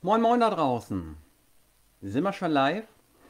Moin Moin da draußen. Sind wir schon live?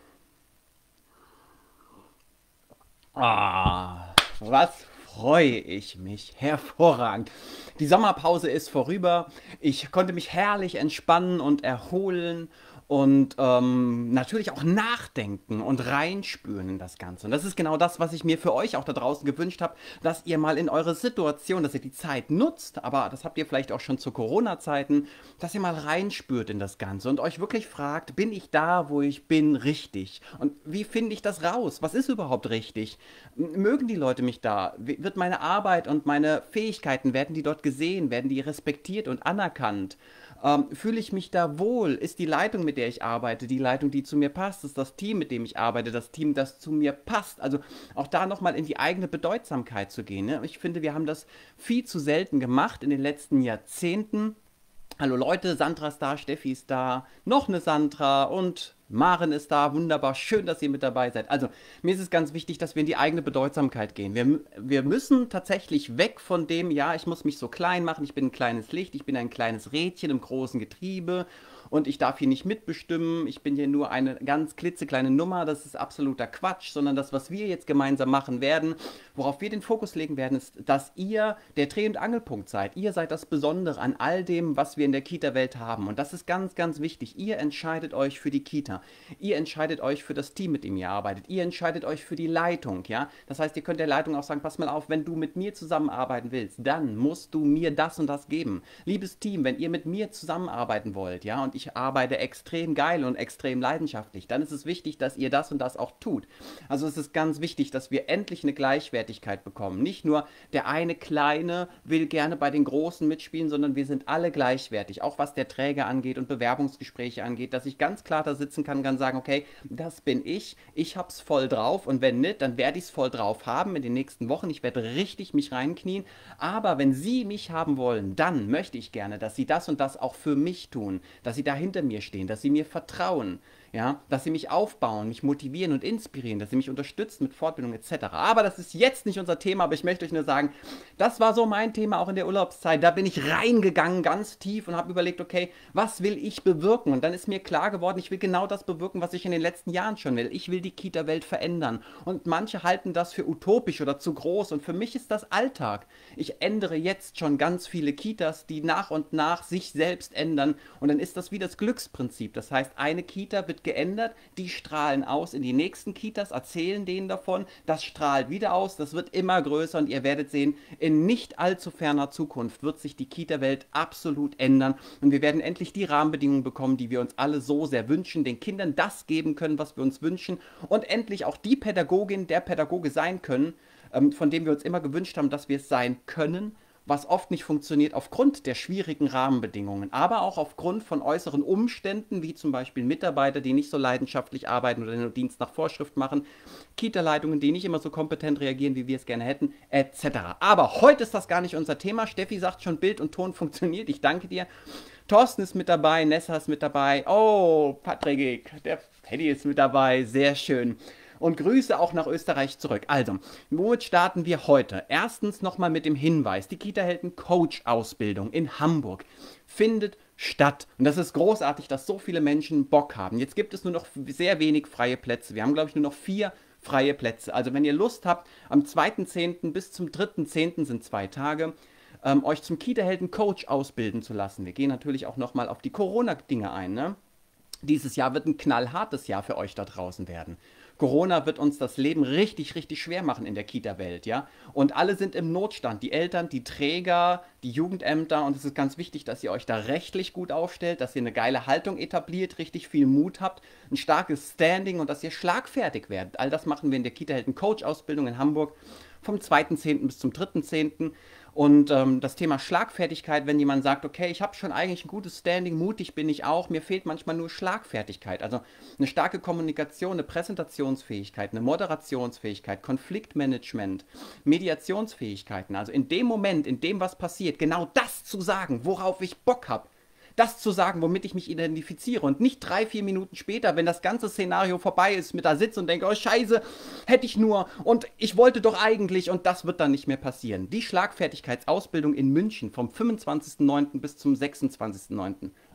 Was freue ich mich. Hervorragend. Die Sommerpause ist vorüber. Ich konnte mich herrlich entspannen und erholen und natürlich auch nachdenken und reinspüren in das Ganze. Und das ist genau das, was ich mir für euch auch da draußen gewünscht habe, dass ihr mal in eure Situation, dass ihr die Zeit nutzt, aber das habt ihr vielleicht auch schon zu Corona-Zeiten, dass ihr mal reinspürt in das Ganze und euch wirklich fragt, bin ich da, wo ich bin, richtig? Und wie finde ich das raus? Was ist überhaupt richtig? Mögen die Leute mich da? Wird meine Arbeit und meine Fähigkeiten, werden die dort gesehen? Werden die respektiert und anerkannt? Fühle ich mich da wohl? Ist die Leitung, mit der ich arbeite, die Leitung, die zu mir passt? Ist das Team, mit dem ich arbeite, das Team, das zu mir passt? Also auch da nochmal in die eigene Bedeutsamkeit zu gehen. Ne? Ich finde, wir haben das viel zu selten gemacht in den letzten Jahrzehnten. Hallo Leute, Sandra ist da, Steffi ist da, noch eine Sandra und Maren ist da. Wunderbar, schön, dass ihr mit dabei seid. Also, mir ist es ganz wichtig, dass wir in die eigene Bedeutsamkeit gehen. Wir müssen tatsächlich weg von dem, ja, ich muss mich so klein machen, ich bin ein kleines Licht, ich bin ein kleines Rädchen im großen Getriebe und ich darf hier nicht mitbestimmen, ich bin hier nur eine ganz klitzekleine Nummer, das ist absoluter Quatsch, sondern das, was wir jetzt gemeinsam machen werden, worauf wir den Fokus legen werden, ist, dass ihr der Dreh- und Angelpunkt seid. Ihr seid das Besondere an all dem, was wir in der Kita-Welt haben. Und das ist ganz, ganz wichtig. Ihr entscheidet euch für die Kita. Ihr entscheidet euch für das Team, mit dem ihr arbeitet. Ihr entscheidet euch für die Leitung, ja. Das heißt, ihr könnt der Leitung auch sagen, pass mal auf, wenn du mit mir zusammenarbeiten willst, dann musst du mir das und das geben. Liebes Team, wenn ihr mit mir zusammenarbeiten wollt, ja, und ich arbeite extrem geil und extrem leidenschaftlich, dann ist es wichtig, dass ihr das und das auch tut. Also es ist ganz wichtig, dass wir endlich eine Gleichwertigkeit bekommen. Nicht nur der eine Kleine will gerne bei den Großen mitspielen, sondern wir sind alle gleichwertig, auch was der Träger angeht und Bewerbungsgespräche angeht, dass ich ganz klar da sitzen kann sagen, okay, das bin ich hab's voll drauf und wenn nicht, dann werde ich es voll drauf haben in den nächsten Wochen, ich werde richtig mich reinknien, aber wenn Sie mich haben wollen, dann möchte ich gerne, dass Sie das und das auch für mich tun, dass Sie da hinter mir stehen, dass Sie mir vertrauen, ja, dass sie mich aufbauen, mich motivieren und inspirieren, dass sie mich unterstützen mit Fortbildung etc. Aber das ist jetzt nicht unser Thema, aber ich möchte euch nur sagen, das war so mein Thema auch in der Urlaubszeit. Da bin ich reingegangen, ganz tief und habe überlegt, okay, was will ich bewirken? Und dann ist mir klar geworden, ich will genau das bewirken, was ich in den letzten Jahren schon will. Ich will die Kita-Welt verändern. Und manche halten das für utopisch oder zu groß und für mich ist das Alltag. Ich ändere jetzt schon ganz viele Kitas, die nach und nach sich selbst ändern und dann ist das wie das Glücksprinzip. Das heißt, eine Kita wird geändert, die strahlen aus in die nächsten Kitas, erzählen denen davon, das strahlt wieder aus, das wird immer größer und ihr werdet sehen, in nicht allzu ferner Zukunft wird sich die Kita-Welt absolut ändern und wir werden endlich die Rahmenbedingungen bekommen, die wir uns alle so sehr wünschen, den Kindern das geben können, was wir uns wünschen und endlich auch die Pädagogin, der Pädagoge sein können, von dem wir uns immer gewünscht haben, dass wir es sein können, was oft nicht funktioniert aufgrund der schwierigen Rahmenbedingungen, aber auch aufgrund von äußeren Umständen, wie zum Beispiel Mitarbeiter, die nicht so leidenschaftlich arbeiten oder nur Dienst nach Vorschrift machen, Kita-Leitungen, die nicht immer so kompetent reagieren, wie wir es gerne hätten, etc. Aber heute ist das gar nicht unser Thema. Steffi sagt schon, Bild und Ton funktioniert. Ich danke dir. Thorsten ist mit dabei, Nessa ist mit dabei. Oh, Patrick, der Paddy ist mit dabei. Sehr schön. Und Grüße auch nach Österreich zurück. Also, womit starten wir heute? Erstens nochmal mit dem Hinweis, die Kita-Helden-Coach-Ausbildung in Hamburg findet statt. Und das ist großartig, dass so viele Menschen Bock haben. Jetzt gibt es nur noch sehr wenig freie Plätze. Wir haben, glaube ich, nur noch 4 freie Plätze. Also, wenn ihr Lust habt, am 2.10. bis zum 3.10. sind 2 Tage, euch zum Kita-Helden-Coach ausbilden zu lassen. Wir gehen natürlich auch nochmal auf die Corona-Dinge ein, ne? Dieses Jahr wird ein knallhartes Jahr für euch da draußen werden. Corona wird uns das Leben richtig, richtig schwer machen in der Kita-Welt, ja. Und alle sind im Notstand. Die Eltern, die Träger, die Jugendämter. Und es ist ganz wichtig, dass ihr euch da rechtlich gut aufstellt, dass ihr eine geile Haltung etabliert, richtig viel Mut habt, ein starkes Standing und dass ihr schlagfertig werdet. All das machen wir in der Kita-Helden-Coach-Ausbildung in Hamburg vom 2.10. bis zum 3.10. Und das Thema Schlagfertigkeit, wenn jemand sagt, okay, ich habe schon eigentlich ein gutes Standing, mutig bin ich auch, mir fehlt manchmal nur Schlagfertigkeit. Also eine starke Kommunikation, eine Präsentationsfähigkeit, eine Moderationsfähigkeit, Konfliktmanagement, Mediationsfähigkeiten. Also in dem Moment, in dem was passiert, genau das zu sagen, worauf ich Bock habe. Das zu sagen, womit ich mich identifiziere und nicht 3, 4 Minuten später, wenn das ganze Szenario vorbei ist, mit da sitze und denke, oh Scheiße, hätte ich nur und ich wollte doch eigentlich und das wird dann nicht mehr passieren. Die Schlagfertigkeitsausbildung in München vom 25.09. bis zum 26.09.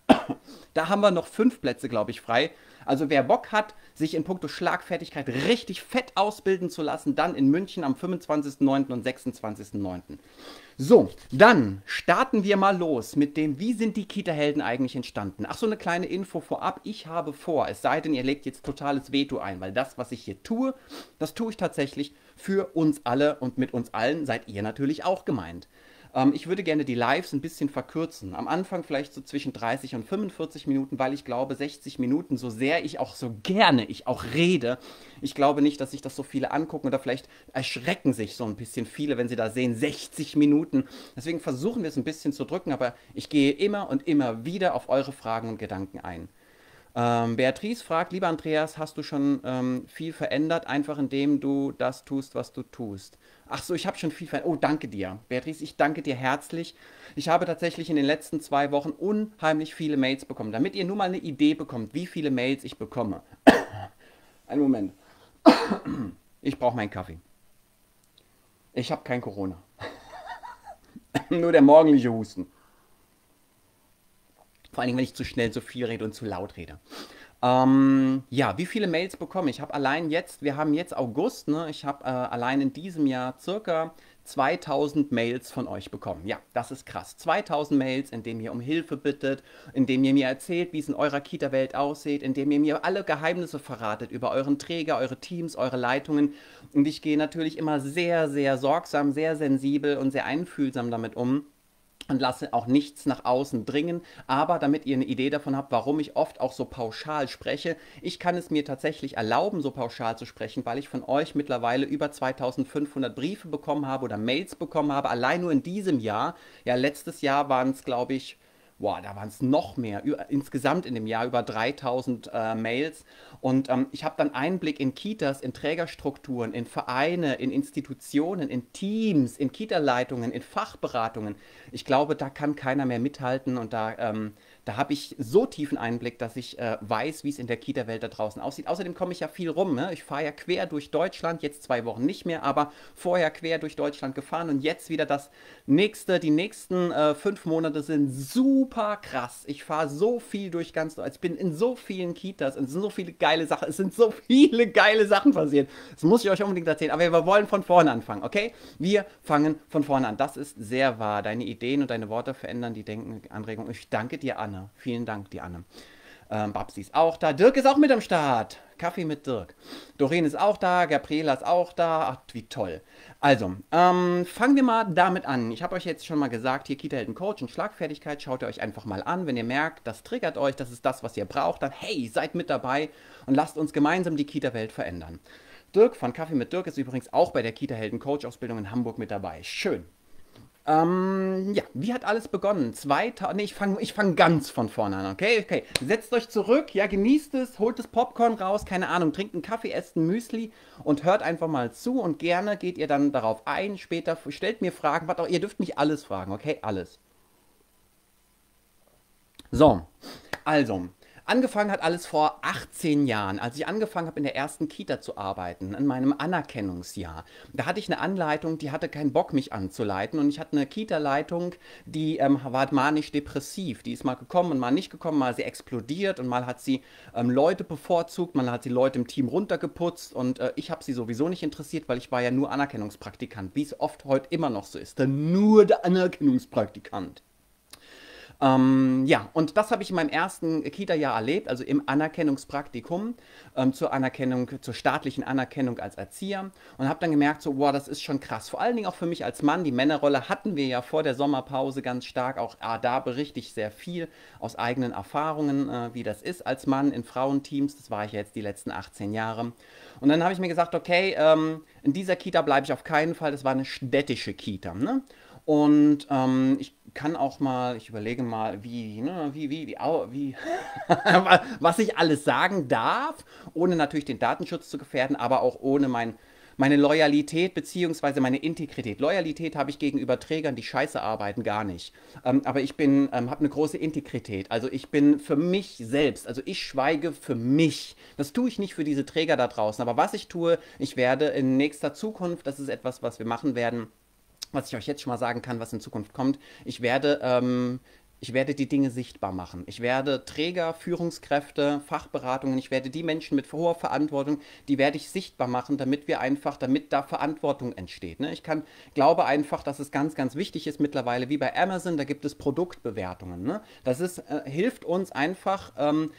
Da haben wir noch 5 Plätze, glaube ich, frei. Also wer Bock hat, sich in puncto Schlagfertigkeit richtig fett ausbilden zu lassen, dann in München am 25.09. und 26.09. So, dann starten wir mal los mit dem, wie sind die Kita-Helden eigentlich entstanden? Ach so, eine kleine Info vorab. Ich habe vor, es sei denn, ihr legt jetzt totales Veto ein, weil das, was ich hier tue, das tue ich tatsächlich für uns alle und mit uns allen seid ihr natürlich auch gemeint. Ich würde gerne die Lives ein bisschen verkürzen. Am Anfang vielleicht so zwischen 30 und 45 Minuten, weil ich glaube, 60 Minuten, so sehr ich auch so gerne ich auch rede, ich glaube nicht, dass sich das so viele angucken oder vielleicht erschrecken sich so ein bisschen viele, wenn sie da sehen, 60 Minuten. Deswegen versuchen wir es ein bisschen zu drücken, aber ich gehe immer und immer wieder auf eure Fragen und Gedanken ein. Beatrice fragt, lieber Andreas, hast du schon viel verändert, einfach indem du das tust, was du tust? Ach so, ich habe schon viel verändert. Oh, danke dir. Beatrice, ich danke dir herzlich. Ich habe tatsächlich in den letzten 2 Wochen unheimlich viele Mails bekommen. Damit ihr nur mal eine Idee bekommt, wie viele Mails ich bekomme. Einen Moment. Ich brauche meinen Kaffee. Ich habe kein Corona. Nur der morgendliche Husten. Vor allen Dingen, wenn ich zu schnell, zu viel rede und zu laut rede. Ja, wie viele Mails bekomme ich? Ich habe allein jetzt, wir haben jetzt August, ne? Ich habe allein in diesem Jahr circa 2000 Mails von euch bekommen. Ja, das ist krass. 2000 Mails, in denen ihr um Hilfe bittet, in denen ihr mir erzählt, wie es in eurer Kita-Welt aussieht, in denen ihr mir alle Geheimnisse verratet über euren Träger, eure Teams, eure Leitungen. Und ich gehe natürlich immer sehr, sehr sorgsam, sehr sensibel und sehr einfühlsam damit um und lasse auch nichts nach außen dringen. Aber damit ihr eine Idee davon habt, warum ich oft auch so pauschal spreche, ich kann es mir tatsächlich erlauben, so pauschal zu sprechen, weil ich von euch mittlerweile über 2500 Briefe bekommen habe oder Mails bekommen habe, allein nur in diesem Jahr. Ja, letztes Jahr waren es, glaube ich, boah, da waren es noch mehr, insgesamt in dem Jahr über 3000 Mails. Und ich habe dann Einblick in Kitas, in Trägerstrukturen, in Vereine, in Institutionen, in Teams, in Kita-Leitungen, in Fachberatungen. Ich glaube, da kann keiner mehr mithalten und da habe ich so tiefen Einblick, dass ich weiß, wie es in der Kita-Welt da draußen aussieht. Außerdem komme ich ja viel rum. Ne? Ich fahre ja quer durch Deutschland, jetzt 2 Wochen nicht mehr, aber vorher quer durch Deutschland gefahren und jetzt wieder das nächste. Die nächsten 5 Monate sind super krass. Ich fahre so viel durch ganz Deutschland. Ich bin in so vielen Kitas und es sind so viele geile Sachen. Es sind so viele geile Sachen passiert. Das muss ich euch unbedingt erzählen. Aber wir wollen von vorne anfangen, okay? Wir fangen von vorne an. Das ist sehr wahr. Deine Ideen und deine Worte verändern die Denkenanregung. Ich danke dir, Anne. Vielen Dank, die Anne. Babsi ist auch da. Dirk ist auch mit am Start. Kaffee mit Dirk. Doreen ist auch da. Gabriela ist auch da. Ach, wie toll. Also, fangen wir mal damit an. Ich habe euch jetzt schon mal gesagt, hier Kita-Helden Coach und Schlagfertigkeit. Schaut ihr euch einfach mal an. Wenn ihr merkt, das triggert euch, das ist das, was ihr braucht, dann hey, seid mit dabei und lasst uns gemeinsam die Kita-Welt verändern. Dirk von Kaffee mit Dirk ist übrigens auch bei der Kita-Helden Coach-Ausbildung in Hamburg mit dabei. Schön. Ja, wie hat alles begonnen? 2000, nee, ich fang ganz von vorne an, okay? Okay, setzt euch zurück, ja, genießt es, holt das Popcorn raus, keine Ahnung, trinkt einen Kaffee, esst ein Müsli und hört einfach mal zu und gerne geht ihr dann darauf ein, später, stellt mir Fragen, was auch, ihr dürft mich alles fragen, okay? Alles. So, also, angefangen hat alles vor 18 Jahren, als ich angefangen habe, in der ersten Kita zu arbeiten, in meinem Anerkennungsjahr. Da hatte ich eine Anleitung, die hatte keinen Bock, mich anzuleiten. Und ich hatte eine Kita-Leitung, die war manisch-depressiv. Die ist mal gekommen und mal nicht gekommen, mal sie explodiert und mal hat sie Leute bevorzugt, mal hat sie Leute im Team runtergeputzt. Und ich habe sie sowieso nicht interessiert, weil ich war ja nur Anerkennungspraktikant, wie es oft heute immer noch so ist. Dann nur der Anerkennungspraktikant. Ja, und das habe ich in meinem ersten Kita-Jahr erlebt, also im Anerkennungspraktikum zur Anerkennung, zur staatlichen Anerkennung als Erzieher und habe dann gemerkt, so, wow, das ist schon krass. Vor allen Dingen auch für mich als Mann. Die Männerrolle hatten wir ja vor der Sommerpause ganz stark. Auch da berichte ich sehr viel aus eigenen Erfahrungen, wie das ist als Mann in Frauenteams. Das war ich jetzt die letzten 18 Jahre. Und dann habe ich mir gesagt, okay, in dieser Kita bleibe ich auf keinen Fall. Das war eine städtische Kita. Ne? Und ich kann auch mal, ich überlege mal, was ich alles sagen darf, ohne natürlich den Datenschutz zu gefährden, aber auch ohne meine Loyalität bzw. meine Integrität. Loyalität habe ich gegenüber Trägern, die scheiße arbeiten, gar nicht. Aber ich habe eine große Integrität. Also ich bin für mich selbst, also ich schweige für mich. Das tue ich nicht für diese Träger da draußen. Aber was ich tue, ich werde in nächster Zukunft, das ist etwas, was wir machen werden, was ich euch jetzt schon mal sagen kann, was in Zukunft kommt. Ich werde Ich werde die Dinge sichtbar machen. Ich werde Träger, Führungskräfte, Fachberatungen, ich werde die Menschen mit hoher Verantwortung, die werde ich sichtbar machen, damit da Verantwortung entsteht. Ne? Glaube einfach, dass es ganz, ganz wichtig ist mittlerweile, wie bei Amazon, da gibt es Produktbewertungen. Ne? Hilft uns einfach,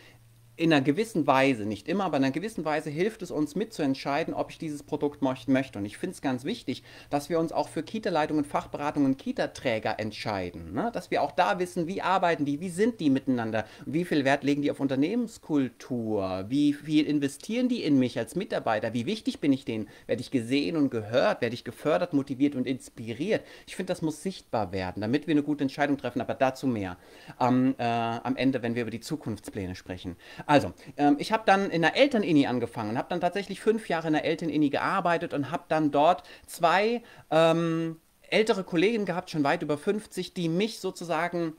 in einer gewissen Weise, nicht immer, aber in einer gewissen Weise hilft es uns mitzuentscheiden, ob ich dieses Produkt möchte. Und ich finde es ganz wichtig, dass wir uns auch für Kita-Leitungen, Fachberatungen, Kita-Träger entscheiden. Ne? Dass wir auch da wissen, wie arbeiten die, wie sind die miteinander, wie viel Wert legen die auf Unternehmenskultur, wie viel investieren die in mich als Mitarbeiter, wie wichtig bin ich denen, werde ich gesehen und gehört, werde ich gefördert, motiviert und inspiriert. Ich finde, das muss sichtbar werden, damit wir eine gute Entscheidung treffen, aber dazu mehr am Ende, wenn wir über die Zukunftspläne sprechen. Also, ich habe dann in der Eltern-Inni angefangen, habe dann tatsächlich 5 Jahre in der Eltern-Inni gearbeitet und habe dann dort zwei ältere Kolleginnen gehabt, schon weit über 50, die mich sozusagen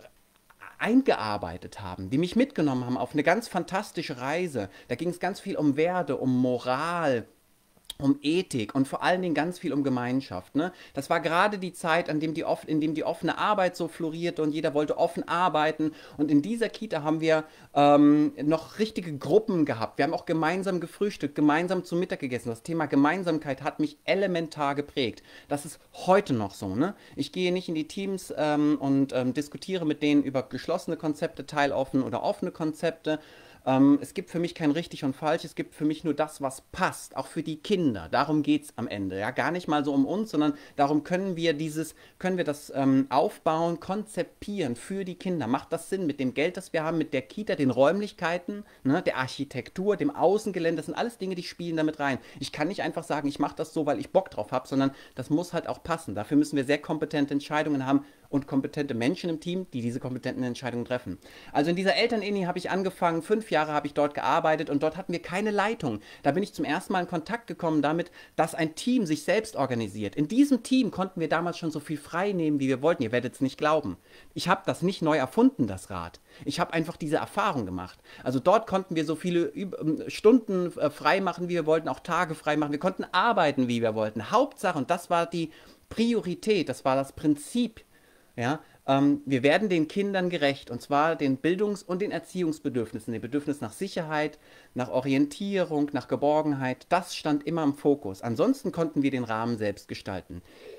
eingearbeitet haben, die mich mitgenommen haben auf eine ganz fantastische Reise. Da ging es ganz viel um Werte, um Moral, um Ethik und vor allen Dingen ganz viel um Gemeinschaft. Ne? Das war gerade die Zeit, in dem die offene Arbeit so florierte und jeder wollte offen arbeiten. Und in dieser Kita haben wir noch richtige Gruppen gehabt. Wir haben auch gemeinsam gefrühstückt, gemeinsam zu Mittag gegessen. Das Thema Gemeinsamkeit hat mich elementar geprägt. Das ist heute noch so. Ne? Ich gehe nicht in die Teams und diskutiere mit denen über geschlossene Konzepte, teiloffen oder offene Konzepte. Es gibt für mich kein richtig und falsch, es gibt für mich nur das, was passt, auch für die Kinder. Darum geht es am Ende. Ja? Gar nicht mal so um uns, sondern darum können wir das aufbauen, konzipieren für die Kinder. Macht das Sinn mit dem Geld, das wir haben, mit der Kita, den Räumlichkeiten, ne, der Architektur, dem Außengelände? Das sind alles Dinge, die spielen damit rein. Ich kann nicht einfach sagen, ich mache das so, weil ich Bock drauf habe, sondern das muss halt auch passen. Dafür müssen wir sehr kompetente Entscheidungen haben und kompetente Menschen im Team, die diese kompetenten Entscheidungen treffen. Also in dieser Eltern-Inni habe ich angefangen, 5 Jahre habe ich dort gearbeitet und dort hatten wir keine Leitung. Da bin ich zum ersten Mal in Kontakt gekommen damit, dass ein Team sich selbst organisiert. In diesem Team konnten wir damals schon so viel frei nehmen, wie wir wollten. Ihr werdet es nicht glauben. Ich habe das nicht neu erfunden, das Rad. Ich habe einfach diese Erfahrung gemacht. Also dort konnten wir so viele Stunden frei machen, wie wir wollten, auch Tage frei machen. Wir konnten arbeiten, wie wir wollten. Hauptsache, und das war die Priorität, das war das Prinzip, ja, wir werden den Kindern gerecht, und zwar den Bildungs- und den Erziehungsbedürfnissen, den Bedürfnis nach Sicherheit, nach Orientierung, nach Geborgenheit. Das stand immer im Fokus. Ansonsten konnten wir den Rahmen selbst gestalten.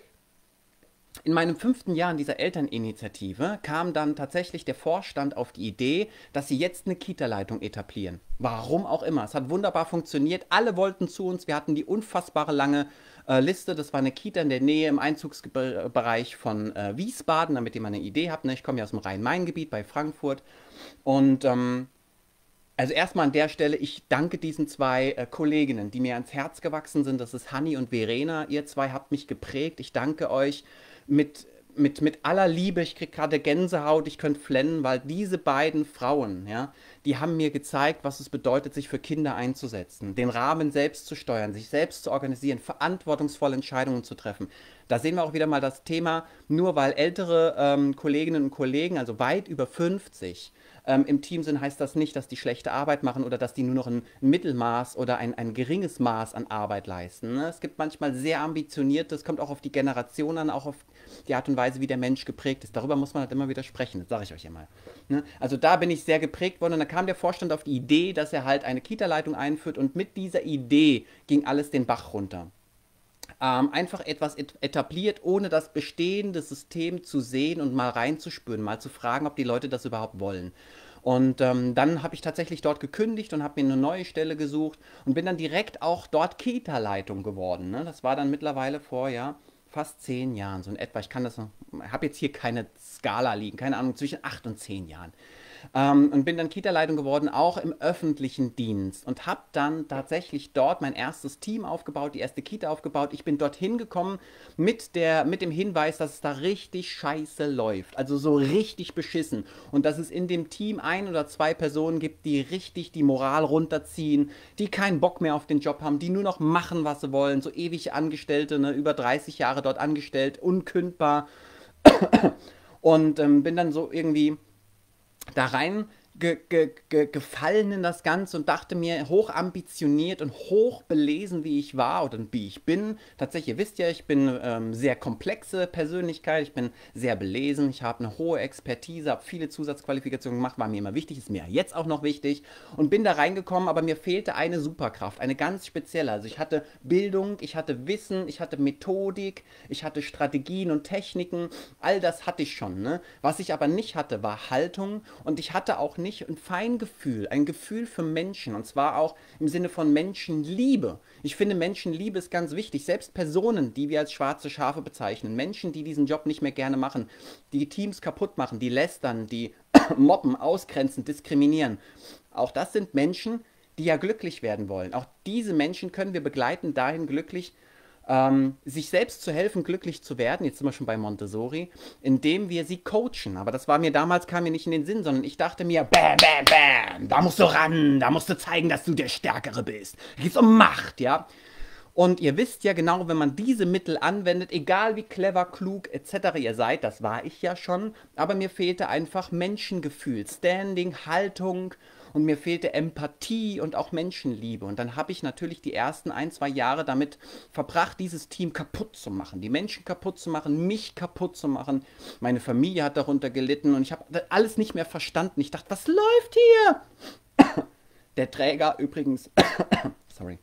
In meinem 5. Jahr in dieser Elterninitiative kam dann tatsächlich der Vorstand auf die Idee, dass sie jetzt eine Kita-Leitung etablieren. Warum auch immer. Es hat wunderbar funktioniert. Alle wollten zu uns. Wir hatten die unfassbare lange Liste. Das war eine Kita in der Nähe im Einzugsbereich von Wiesbaden, damit ihr mal eine Idee habt. Ne? Ich komme ja aus dem Rhein-Main-Gebiet bei Frankfurt. Und also erstmal an der Stelle, ich danke diesen zwei Kolleginnen, die mir ans Herz gewachsen sind. Das ist Hanni und Verena. Ihr zwei habt mich geprägt. Ich danke euch mit aller Liebe. Ich kriege gerade Gänsehaut, ich könnte flennen, weil diese beiden Frauen, ja, die haben mir gezeigt, was es bedeutet, sich für Kinder einzusetzen, den Rahmen selbst zu steuern, sich selbst zu organisieren, verantwortungsvolle Entscheidungen zu treffen. Da sehen wir auch wieder mal das Thema, nur weil ältere Kolleginnen und Kollegen, also weit über 50, im Team sind, heißt das nicht, dass die schlechte Arbeit machen oder dass die nur noch ein Mittelmaß oder ein geringes Maß an Arbeit leisten. Ne? Es gibt manchmal sehr ambitionierte, es kommt auch auf die Generation an, auch auf die Art und Weise, wie der Mensch geprägt ist. Darüber muss man halt immer wieder sprechen, das sage ich euch immer. Ne? Also da bin ich sehr geprägt worden und da kam der Vorstand auf die Idee, dass er halt eine Kita-Leitung einführt und mit dieser Idee ging alles den Bach runter. Einfach etwas etabliert, ohne das bestehende System zu sehen und mal reinzuspüren, mal zu fragen, ob die Leute das überhaupt wollen. Und dann habe ich tatsächlich dort gekündigt und habe mir eine neue Stelle gesucht und bin dann direkt auch dort Kita-Leitung geworden. Ne? Das war dann mittlerweile vor, ja, fast 10 Jahren, so in etwa. Ich kann das noch, habe jetzt hier keine Skala liegen, keine Ahnung, zwischen 8 und 10 Jahren. Und bin dann Kita-Leitung geworden, auch im öffentlichen Dienst und habe dann tatsächlich dort mein erstes Team aufgebaut, die erste Kita aufgebaut. Ich bin dorthin gekommen mit dem Hinweis, dass es da richtig scheiße läuft, also so richtig beschissen und dass es in dem Team 1 oder 2 Personen gibt, die richtig die Moral runterziehen, die keinen Bock mehr auf den Job haben, die nur noch machen, was sie wollen, so ewig Angestellte, ne, über 30 Jahre dort angestellt, unkündbar und bin dann so irgendwie da rein gefallen in das Ganze und dachte mir, hoch ambitioniert und hoch belesen, wie ich war oder wie ich bin. Tatsächlich, ihr wisst ja, ich bin sehr komplexe Persönlichkeit, ich bin sehr belesen, ich habe eine hohe Expertise, habe viele Zusatzqualifikationen gemacht, war mir immer wichtig, ist mir jetzt auch noch wichtig und bin da reingekommen, aber mir fehlte eine Superkraft, eine ganz spezielle. Also ich hatte Bildung, ich hatte Wissen, ich hatte Methodik, ich hatte Strategien und Techniken, all das hatte ich schon. Ne? Was ich aber nicht hatte, war Haltung und ich hatte auch nicht ein Feingefühl, ein Gefühl für Menschen und zwar auch im Sinne von Menschenliebe. Ich finde, Menschenliebe ist ganz wichtig. Selbst Personen, die wir als schwarze Schafe bezeichnen, Menschen, die diesen Job nicht mehr gerne machen, die Teams kaputt machen, die lästern, die mobben, ausgrenzen, diskriminieren. Auch das sind Menschen, die ja glücklich werden wollen. Auch diese Menschen können wir begleiten, dahin glücklich sich selbst zu helfen, glücklich zu werden, jetzt sind wir schon bei Montessori, indem wir sie coachen. Aber das war mir damals, kam mir nicht in den Sinn, sondern ich dachte mir, bam, bam, bam, da musst du ran, da musst du zeigen, dass du der Stärkere bist. Da geht's um Macht, ja. Und ihr wisst ja genau, wenn man diese Mittel anwendet, egal wie clever, klug etc. ihr seid, das war ich ja schon, aber mir fehlte einfach Menschengefühl, Standing, Haltung und mir fehlte Empathie und auch Menschenliebe. Und dann habe ich natürlich die ersten ein, zwei Jahre damit verbracht, dieses Team kaputt zu machen, die Menschen kaputt zu machen, mich kaputt zu machen. Meine Familie hat darunter gelitten und ich habe alles nicht mehr verstanden. Ich dachte, was läuft hier? Der Träger übrigens, sorry.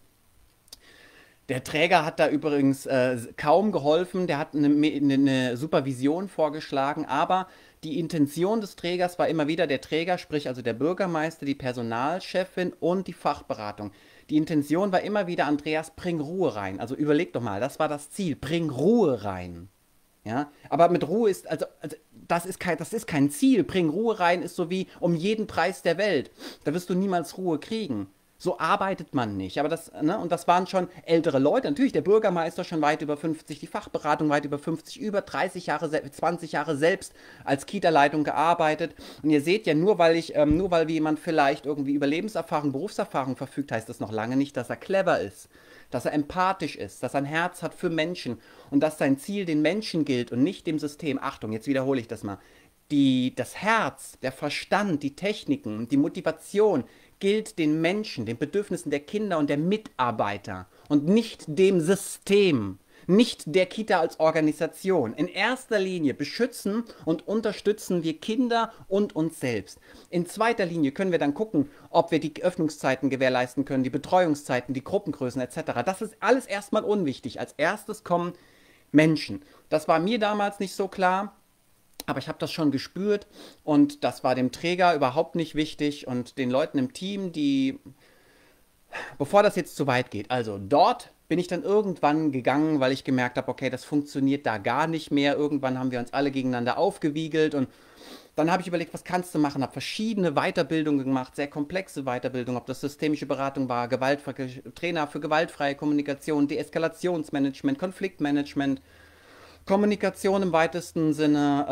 Der Träger hat da übrigens kaum geholfen, der hat eine Supervision vorgeschlagen, aber die Intention des Trägers war immer wieder der Träger, sprich also der Bürgermeister, die Personalchefin und die Fachberatung. Die Intention war immer wieder, Andreas, bring Ruhe rein. Also überleg doch mal, das war das Ziel, bring Ruhe rein. Ja, aber mit Ruhe ist, also das ist kein Ziel. Bring Ruhe rein ist so wie um jeden Preis der Welt. Da wirst du niemals Ruhe kriegen. So arbeitet man nicht. Aber das, ne, und das waren schon ältere Leute. Natürlich der Bürgermeister schon weit über 50, die Fachberatung weit über 50, über 30 Jahre, 20 Jahre selbst als Kita-Leitung gearbeitet. Und ihr seht ja, nur weil jemand vielleicht irgendwie über Lebenserfahrung, Berufserfahrung verfügt, heißt das noch lange nicht, dass er clever ist, dass er empathisch ist, dass er ein Herz hat für Menschen und dass sein Ziel den Menschen gilt und nicht dem System. Achtung, jetzt wiederhole ich das mal. Das Herz, der Verstand, die Techniken, die Motivation gilt den Menschen, den Bedürfnissen der Kinder und der Mitarbeiter und nicht dem System, nicht der Kita als Organisation. In erster Linie beschützen und unterstützen wir Kinder und uns selbst. In zweiter Linie können wir dann gucken, ob wir die Öffnungszeiten gewährleisten können, die Betreuungszeiten, die Gruppengrößen etc. Das ist alles erstmal unwichtig. Als erstes kommen Menschen. Das war mir damals nicht so klar. Aber ich habe das schon gespürt und das war dem Träger überhaupt nicht wichtig und den Leuten im Team, bevor das jetzt zu weit geht, also dort bin ich dann irgendwann gegangen, weil ich gemerkt habe, okay, das funktioniert da gar nicht mehr. Irgendwann haben wir uns alle gegeneinander aufgewiegelt und dann habe ich überlegt, was kannst du machen? Habe verschiedene Weiterbildungen gemacht, sehr komplexe Weiterbildungen, ob das systemische Beratung war, Trainer für gewaltfreie Kommunikation, Deeskalationsmanagement, Konfliktmanagement, Kommunikation im weitesten Sinne,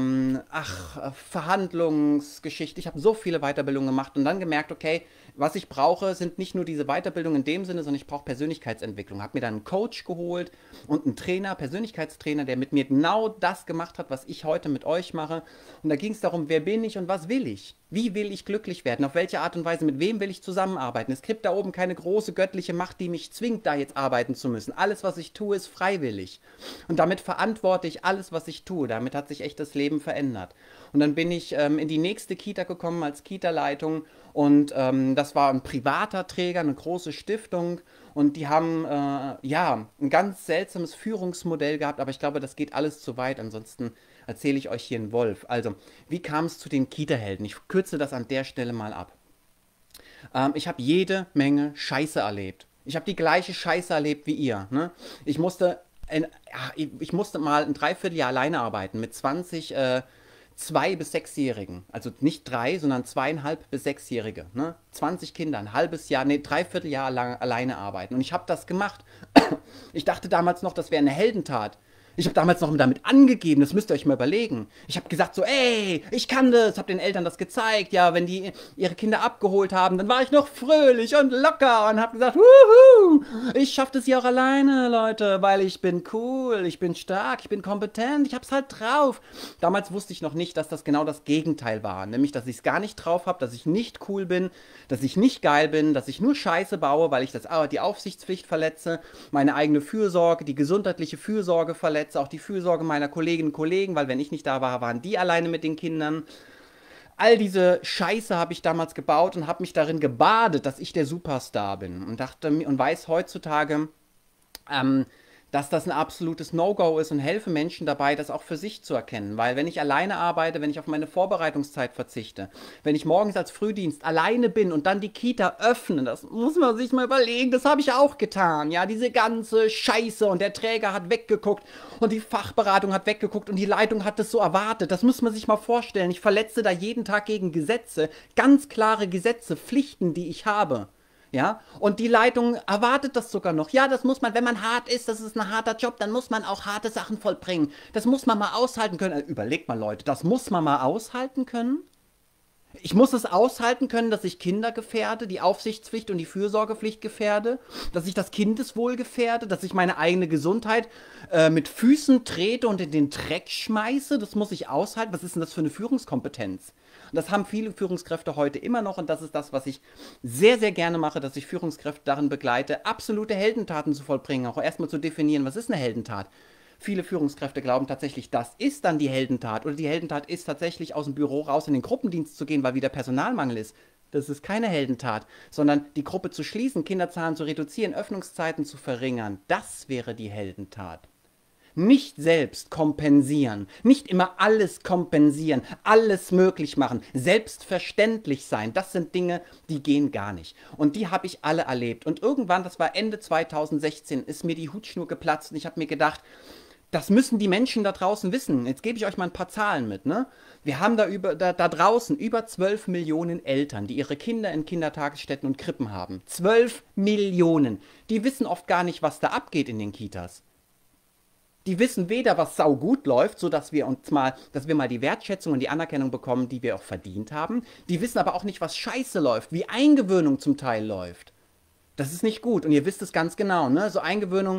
Verhandlungsgeschichte. Ich habe so viele Weiterbildungen gemacht und dann gemerkt, okay, was ich brauche, sind nicht nur diese Weiterbildungen in dem Sinne, sondern ich brauche Persönlichkeitsentwicklung. Habe mir dann einen Coach geholt und einen Trainer, Persönlichkeitstrainer, der mit mir genau das gemacht hat, was ich heute mit euch mache. Und da ging es darum, wer bin ich und was will ich? Wie will ich glücklich werden? Auf welche Art und Weise? Mit wem will ich zusammenarbeiten? Es gibt da oben keine große göttliche Macht, die mich zwingt, da jetzt arbeiten zu müssen. Alles, was ich tue, ist freiwillig. Und damit verantworte ich alles, was ich tue. Damit hat sich echt das Leben verändert. Und dann bin ich in die nächste Kita gekommen als Kita-Leitung. Und das war ein privater Träger, eine große Stiftung. Und die haben ja ein ganz seltsames Führungsmodell gehabt. Aber ich glaube, das geht alles zu weit. Ansonsten erzähle ich euch hier einen Wolf. Also, wie kam es zu den Kita-Helden? Ich kürze das an der Stelle mal ab. Ich habe jede Menge Scheiße erlebt. Ich habe die gleiche Scheiße erlebt wie ihr. Ne? Ich musste, ich musste mal ein Dreivierteljahr alleine arbeiten mit 20 2- bis 6-Jährigen. Also nicht 3, sondern 2,5- bis 6-Jährige. Ne? 20 Kinder, ein halbes Jahr, nee, Dreivierteljahr lang alleine arbeiten. Und ich habe das gemacht. Ich dachte damals noch, das wäre eine Heldentat. Ich habe damals noch damit angegeben, das müsst ihr euch mal überlegen. Ich habe gesagt so, ey, ich kann das, habe den Eltern das gezeigt. Ja, wenn die ihre Kinder abgeholt haben, dann war ich noch fröhlich und locker und habe gesagt, wuhu, ich schaffe das hier auch alleine, Leute, weil ich bin cool, ich bin stark, ich bin kompetent, ich hab's halt drauf. Damals wusste ich noch nicht, dass das genau das Gegenteil war, nämlich, dass ich es gar nicht drauf habe, dass ich nicht cool bin, dass ich nicht geil bin, dass ich nur Scheiße baue, weil ich die Aufsichtspflicht verletze, meine eigene Fürsorge, die gesundheitliche Fürsorge verletze, auch die Fürsorge meiner Kolleginnen und Kollegen, weil wenn ich nicht da war, waren die alleine mit den Kindern. All diese Scheiße habe ich damals gebaut und habe mich darin gebadet, dass ich der Superstar bin und dachte und weiß heutzutage, ähm, dass das ein absolutes No-Go ist und helfe Menschen dabei, das auch für sich zu erkennen. Weil wenn ich alleine arbeite, wenn ich auf meine Vorbereitungszeit verzichte, wenn ich morgens als Frühdienst alleine bin und dann die Kita öffne, das muss man sich mal überlegen, das habe ich auch getan. Ja, diese ganze Scheiße und der Träger hat weggeguckt und die Fachberatung hat weggeguckt und die Leitung hat das so erwartet. Das muss man sich mal vorstellen. Ich verletze da jeden Tag gegen Gesetze, ganz klare Gesetze, Pflichten, die ich habe. Ja, und die Leitung erwartet das sogar noch. Ja, das muss man, wenn man hart ist, das ist ein harter Job, dann muss man auch harte Sachen vollbringen. Das muss man mal aushalten können. Überlegt mal, Leute, das muss man mal aushalten können. Ich muss es aushalten können, dass ich Kinder gefährde, die Aufsichtspflicht und die Fürsorgepflicht gefährde, dass ich das Kindeswohl gefährde, dass ich meine eigene Gesundheit mit Füßen trete und in den Dreck schmeiße. Das muss ich aushalten. Was ist denn das für eine Führungskompetenz? Und das haben viele Führungskräfte heute immer noch und das ist das, was ich sehr, sehr gerne mache, dass ich Führungskräfte darin begleite, absolute Heldentaten zu vollbringen, auch erstmal zu definieren, was ist eine Heldentat. Viele Führungskräfte glauben tatsächlich, das ist dann die Heldentat. Oder die Heldentat ist tatsächlich aus dem Büro raus in den Gruppendienst zu gehen, weil wieder Personalmangel ist. Das ist keine Heldentat, sondern die Gruppe zu schließen, Kinderzahlen zu reduzieren, Öffnungszeiten zu verringern. Das wäre die Heldentat. Nicht selbst kompensieren, nicht immer alles kompensieren, alles möglich machen, selbstverständlich sein, das sind Dinge, die gehen gar nicht. Und die habe ich alle erlebt. Und irgendwann, das war Ende 2016, ist mir die Hutschnur geplatzt und ich habe mir gedacht, das müssen die Menschen da draußen wissen. Jetzt gebe ich euch mal ein paar Zahlen mit. Ne? Wir haben da draußen über 12 Millionen Eltern, die ihre Kinder in Kindertagesstätten und Krippen haben. 12 Millionen. Die wissen oft gar nicht, was da abgeht in den Kitas. Die wissen weder, was saugut läuft, dass wir mal die Wertschätzung und die Anerkennung bekommen, die wir auch verdient haben. Die wissen aber auch nicht, was scheiße läuft, wie Eingewöhnung zum Teil läuft. Das ist nicht gut und ihr wisst es ganz genau, ne? So Eingewöhnung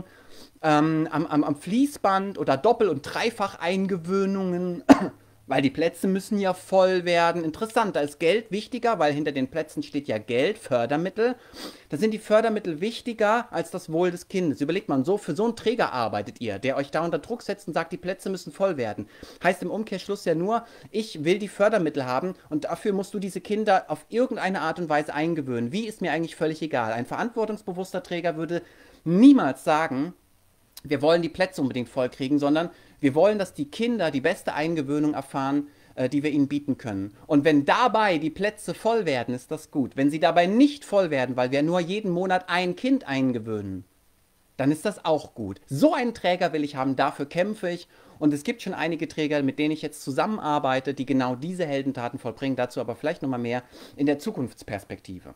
am Fließband oder Doppel- und Dreifach-Eingewöhnungen, weil die Plätze müssen ja voll werden. Interessant, da ist Geld wichtiger, weil hinter den Plätzen steht ja Geld, Fördermittel. Da sind die Fördermittel wichtiger als das Wohl des Kindes. Überlegt mal, für so einen Träger arbeitet ihr, der euch da unter Druck setzt und sagt, die Plätze müssen voll werden. Heißt im Umkehrschluss ja nur, ich will die Fördermittel haben und dafür musst du diese Kinder auf irgendeine Art und Weise eingewöhnen. Wie, ist mir eigentlich völlig egal. Ein verantwortungsbewusster Träger würde niemals sagen, wir wollen die Plätze unbedingt voll kriegen, sondern wir wollen, dass die Kinder die beste Eingewöhnung erfahren, die wir ihnen bieten können. Und wenn dabei die Plätze voll werden, ist das gut. Wenn sie dabei nicht voll werden, weil wir nur jeden Monat ein Kind eingewöhnen, dann ist das auch gut. So einen Träger will ich haben, dafür kämpfe ich. Und es gibt schon einige Träger, mit denen ich jetzt zusammenarbeite, die genau diese Heldentaten vollbringen. Dazu aber vielleicht nochmal mehr in der Zukunftsperspektive.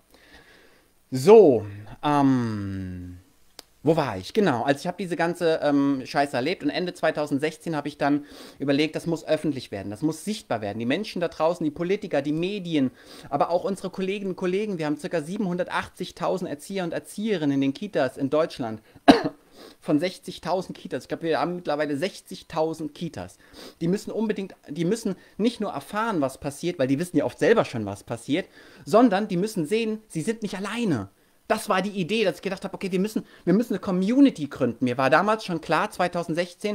So, wo war ich? Genau, also ich habe diese ganze Scheiße erlebt und Ende 2016 habe ich dann überlegt, das muss öffentlich werden, das muss sichtbar werden. Die Menschen da draußen, die Politiker, die Medien, aber auch unsere Kolleginnen und Kollegen, wir haben ca. 780.000 Erzieher und Erzieherinnen in den Kitas in Deutschland. Von 60.000 Kitas. Ich glaube, wir haben mittlerweile 60.000 Kitas. Die müssen nicht nur erfahren, was passiert, weil die wissen ja oft selber schon, was passiert, sondern die müssen sehen, sie sind nicht alleine. Das war die Idee, dass ich gedacht habe, okay, wir müssen eine Community gründen. Mir war damals schon klar, 2016,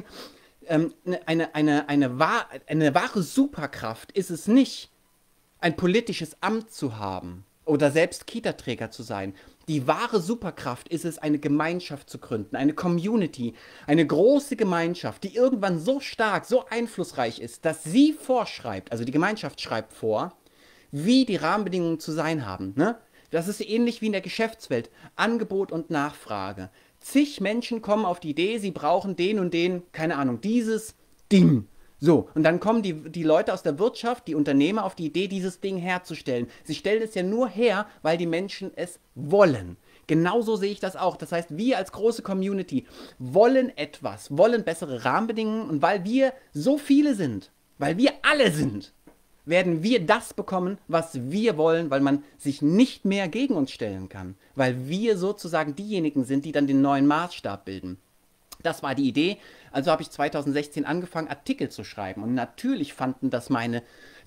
eine wahre Superkraft ist es nicht, ein politisches Amt zu haben oder selbst Kita-Träger zu sein. Die wahre Superkraft ist es, eine Gemeinschaft zu gründen, eine Community, eine große Gemeinschaft, die irgendwann so stark, so einflussreich ist, dass sie vorschreibt, also die Gemeinschaft schreibt vor, wie die Rahmenbedingungen zu sein haben. Ne? Das ist ähnlich wie in der Geschäftswelt. Angebot und Nachfrage. Zig Menschen kommen auf die Idee, sie brauchen den und den, keine Ahnung, dieses Ding. So, und dann kommen die Leute aus der Wirtschaft, die Unternehmer auf die Idee, dieses Ding herzustellen. Sie stellen es ja nur her, weil die Menschen es wollen. Genauso sehe ich das auch. Das heißt, wir als große Community wollen etwas, wollen bessere Rahmenbedingungen und weil wir so viele sind, weil wir alle sind, werden wir das bekommen, was wir wollen, weil man sich nicht mehr gegen uns stellen kann. Weil wir sozusagen diejenigen sind, die dann den neuen Maßstab bilden. Das war die Idee. Also habe ich 2016 angefangen, Artikel zu schreiben. Und natürlich fanden das meine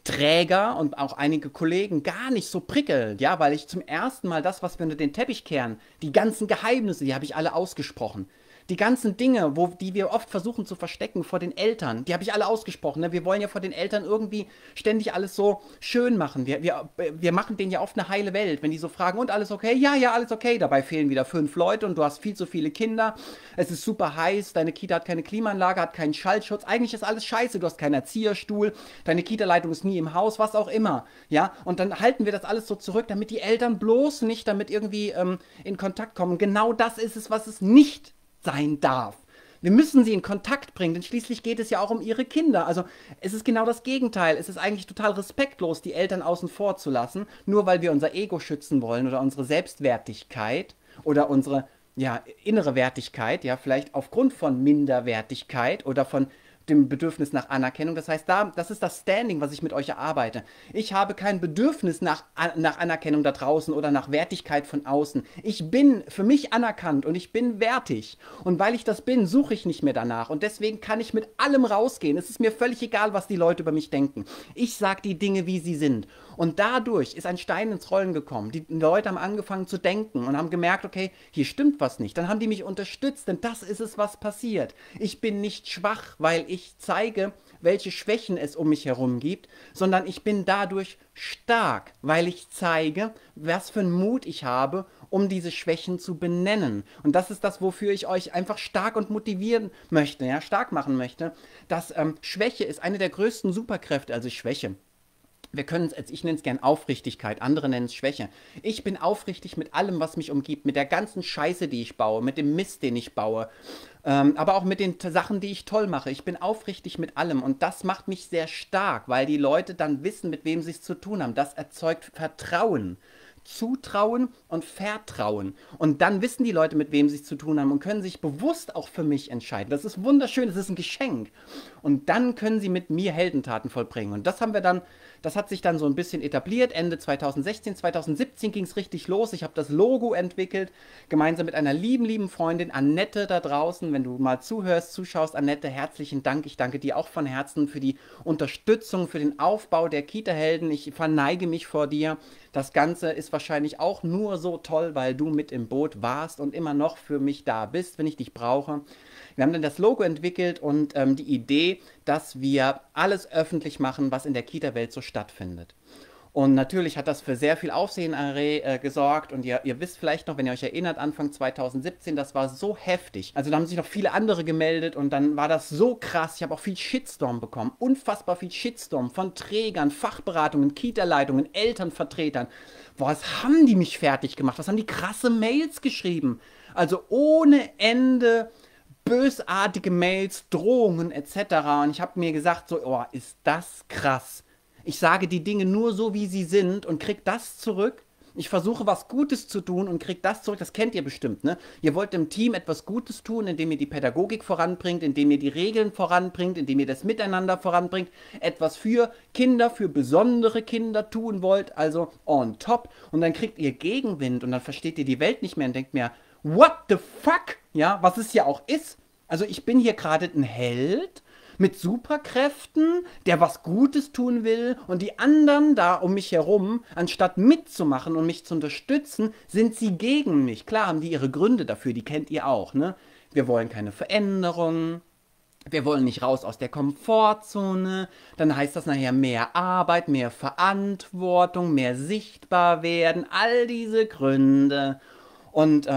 Träger und auch einige Kollegen gar nicht so prickelnd, ja, weil ich zum ersten Mal das, was wir unter den Teppich kehren, die ganzen Geheimnisse, die habe ich alle ausgesprochen. Die ganzen Dinge, die wir oft versuchen zu verstecken vor den Eltern, die habe ich alle ausgesprochen. Ne? Wir wollen ja vor den Eltern irgendwie ständig alles so schön machen. Wir machen denen ja oft eine heile Welt. Wenn die so fragen, und alles okay? Ja, ja, alles okay. Dabei fehlen wieder 5 Leute und du hast viel zu viele Kinder. Es ist super heiß, deine Kita hat keine Klimaanlage, hat keinen Schallschutz. Eigentlich ist alles scheiße. Du hast keinen Erzieherstuhl, deine Kita-Leitung ist nie im Haus, was auch immer. Ja, und dann halten wir das alles so zurück, damit die Eltern bloß nicht damit irgendwie in Kontakt kommen. Genau das ist es, was es nicht sein darf. Wir müssen sie in Kontakt bringen, denn schließlich geht es ja auch um ihre Kinder. Also es ist genau das Gegenteil. Es ist eigentlich total respektlos, die Eltern außen vor zu lassen, nur weil wir unser Ego schützen wollen oder unsere Selbstwertigkeit oder unsere innere Wertigkeit, ja, vielleicht aufgrund von Minderwertigkeit oder von dem Bedürfnis nach Anerkennung. Das heißt, das ist das Standing, was ich mit euch erarbeite. Ich habe kein Bedürfnis nach Anerkennung da draußen oder nach Wertigkeit von außen. Ich bin für mich anerkannt und ich bin wertig. Und weil ich das bin, suche ich nicht mehr danach. Und deswegen kann ich mit allem rausgehen. Es ist mir völlig egal, was die Leute über mich denken. Ich sage die Dinge, wie sie sind. Und dadurch ist ein Stein ins Rollen gekommen. Die Leute haben angefangen zu denken und haben gemerkt, okay, hier stimmt was nicht. Dann haben die mich unterstützt, denn das ist es, was passiert. Ich bin nicht schwach, weil ich zeige, welche Schwächen es um mich herum gibt, sondern ich bin dadurch stark, weil ich zeige, was für einen Mut ich habe, um diese Schwächen zu benennen. Und das ist das, wofür ich euch einfach stark und motivieren möchte, ja, stark machen möchte, dass Schwäche ist eine der größten Superkräfte, also Schwäche. Wir können es, ich nenne es gern Aufrichtigkeit, andere nennen es Schwäche. Ich bin aufrichtig mit allem, was mich umgibt, mit der ganzen Scheiße, die ich baue, mit dem Mist, den ich baue, aber auch mit den Sachen, die ich toll mache. Ich bin aufrichtig mit allem und das macht mich sehr stark, weil die Leute dann wissen, mit wem sie es zu tun haben. Das erzeugt Vertrauen. Zutrauen und Vertrauen. Und dann wissen die Leute, mit wem sie es zu tun haben und können sich bewusst auch für mich entscheiden. Das ist wunderschön, das ist ein Geschenk. Und dann können sie mit mir Heldentaten vollbringen. Und das hat sich dann so ein bisschen etabliert. Ende 2016, 2017 ging es richtig los. Ich habe das Logo entwickelt, gemeinsam mit einer lieben Freundin, Annette da draußen. Wenn du mal zuhörst, zuschaust, Annette, herzlichen Dank. Ich danke dir auch von Herzen für die Unterstützung, für den Aufbau der Kita-Helden. Ich verneige mich vor dir. Das Ganze ist wahrscheinlich auch nur so toll, weil du mit im Boot warst und immer noch für mich da bist, wenn ich dich brauche. Wir haben dann das Logo entwickelt und die Idee, dass wir alles öffentlich machen, was in der Kita-Welt so stattfindet. Und natürlich hat das für sehr viel Aufsehen gesorgt. Und ihr wisst vielleicht noch, wenn ihr euch erinnert, Anfang 2017, das war so heftig. Also da haben sich noch viele andere gemeldet und dann war das so krass. Ich habe auch viel Shitstorm bekommen. Unfassbar viel Shitstorm von Trägern, Fachberatungen, Kita-Leitungen, Elternvertretern. Boah, was haben die mich fertig gemacht? Was haben die krasse Mails geschrieben? Also ohne Ende bösartige Mails, Drohungen etc. Und ich habe mir gesagt, so, oh, ist das krass. Ich sage die Dinge nur so, wie sie sind und krieg das zurück. Ich versuche, was Gutes zu tun und krieg das zurück. Das kennt ihr bestimmt, ne? Ihr wollt dem Team etwas Gutes tun, indem ihr die Pädagogik voranbringt, indem ihr die Regeln voranbringt, indem ihr das Miteinander voranbringt, etwas für Kinder, für besondere Kinder tun wollt, also on top. Und dann kriegt ihr Gegenwind und dann versteht ihr die Welt nicht mehr und denkt mir, what the fuck? Ja, was es ja auch ist. Also ich bin hier gerade ein Held mit Superkräften, der was Gutes tun will und die anderen da um mich herum, anstatt mitzumachen und mich zu unterstützen, sind sie gegen mich. Klar haben die ihre Gründe dafür, die kennt ihr auch, ne? Wir wollen keine Veränderung, wir wollen nicht raus aus der Komfortzone, dann heißt das nachher mehr Arbeit, mehr Verantwortung, mehr sichtbar werden, all diese Gründe. Und,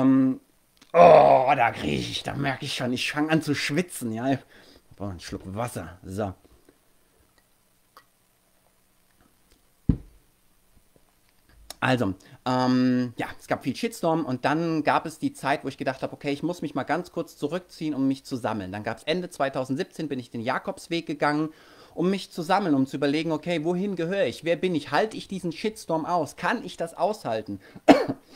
oh, da merke ich schon, ich fange an zu schwitzen, ja. Oh, ein Schluck Wasser. So. Also, ja, es gab viel Shitstorm und dann gab es die Zeit, wo ich gedacht habe, okay, ich muss mich mal ganz kurz zurückziehen, um mich zu sammeln. Dann gab es Ende 2017, bin ich den Jakobsweg gegangen, um mich zu sammeln, um zu überlegen, okay, wohin gehöre ich? Wer bin ich? Halte ich diesen Shitstorm aus? Kann ich das aushalten?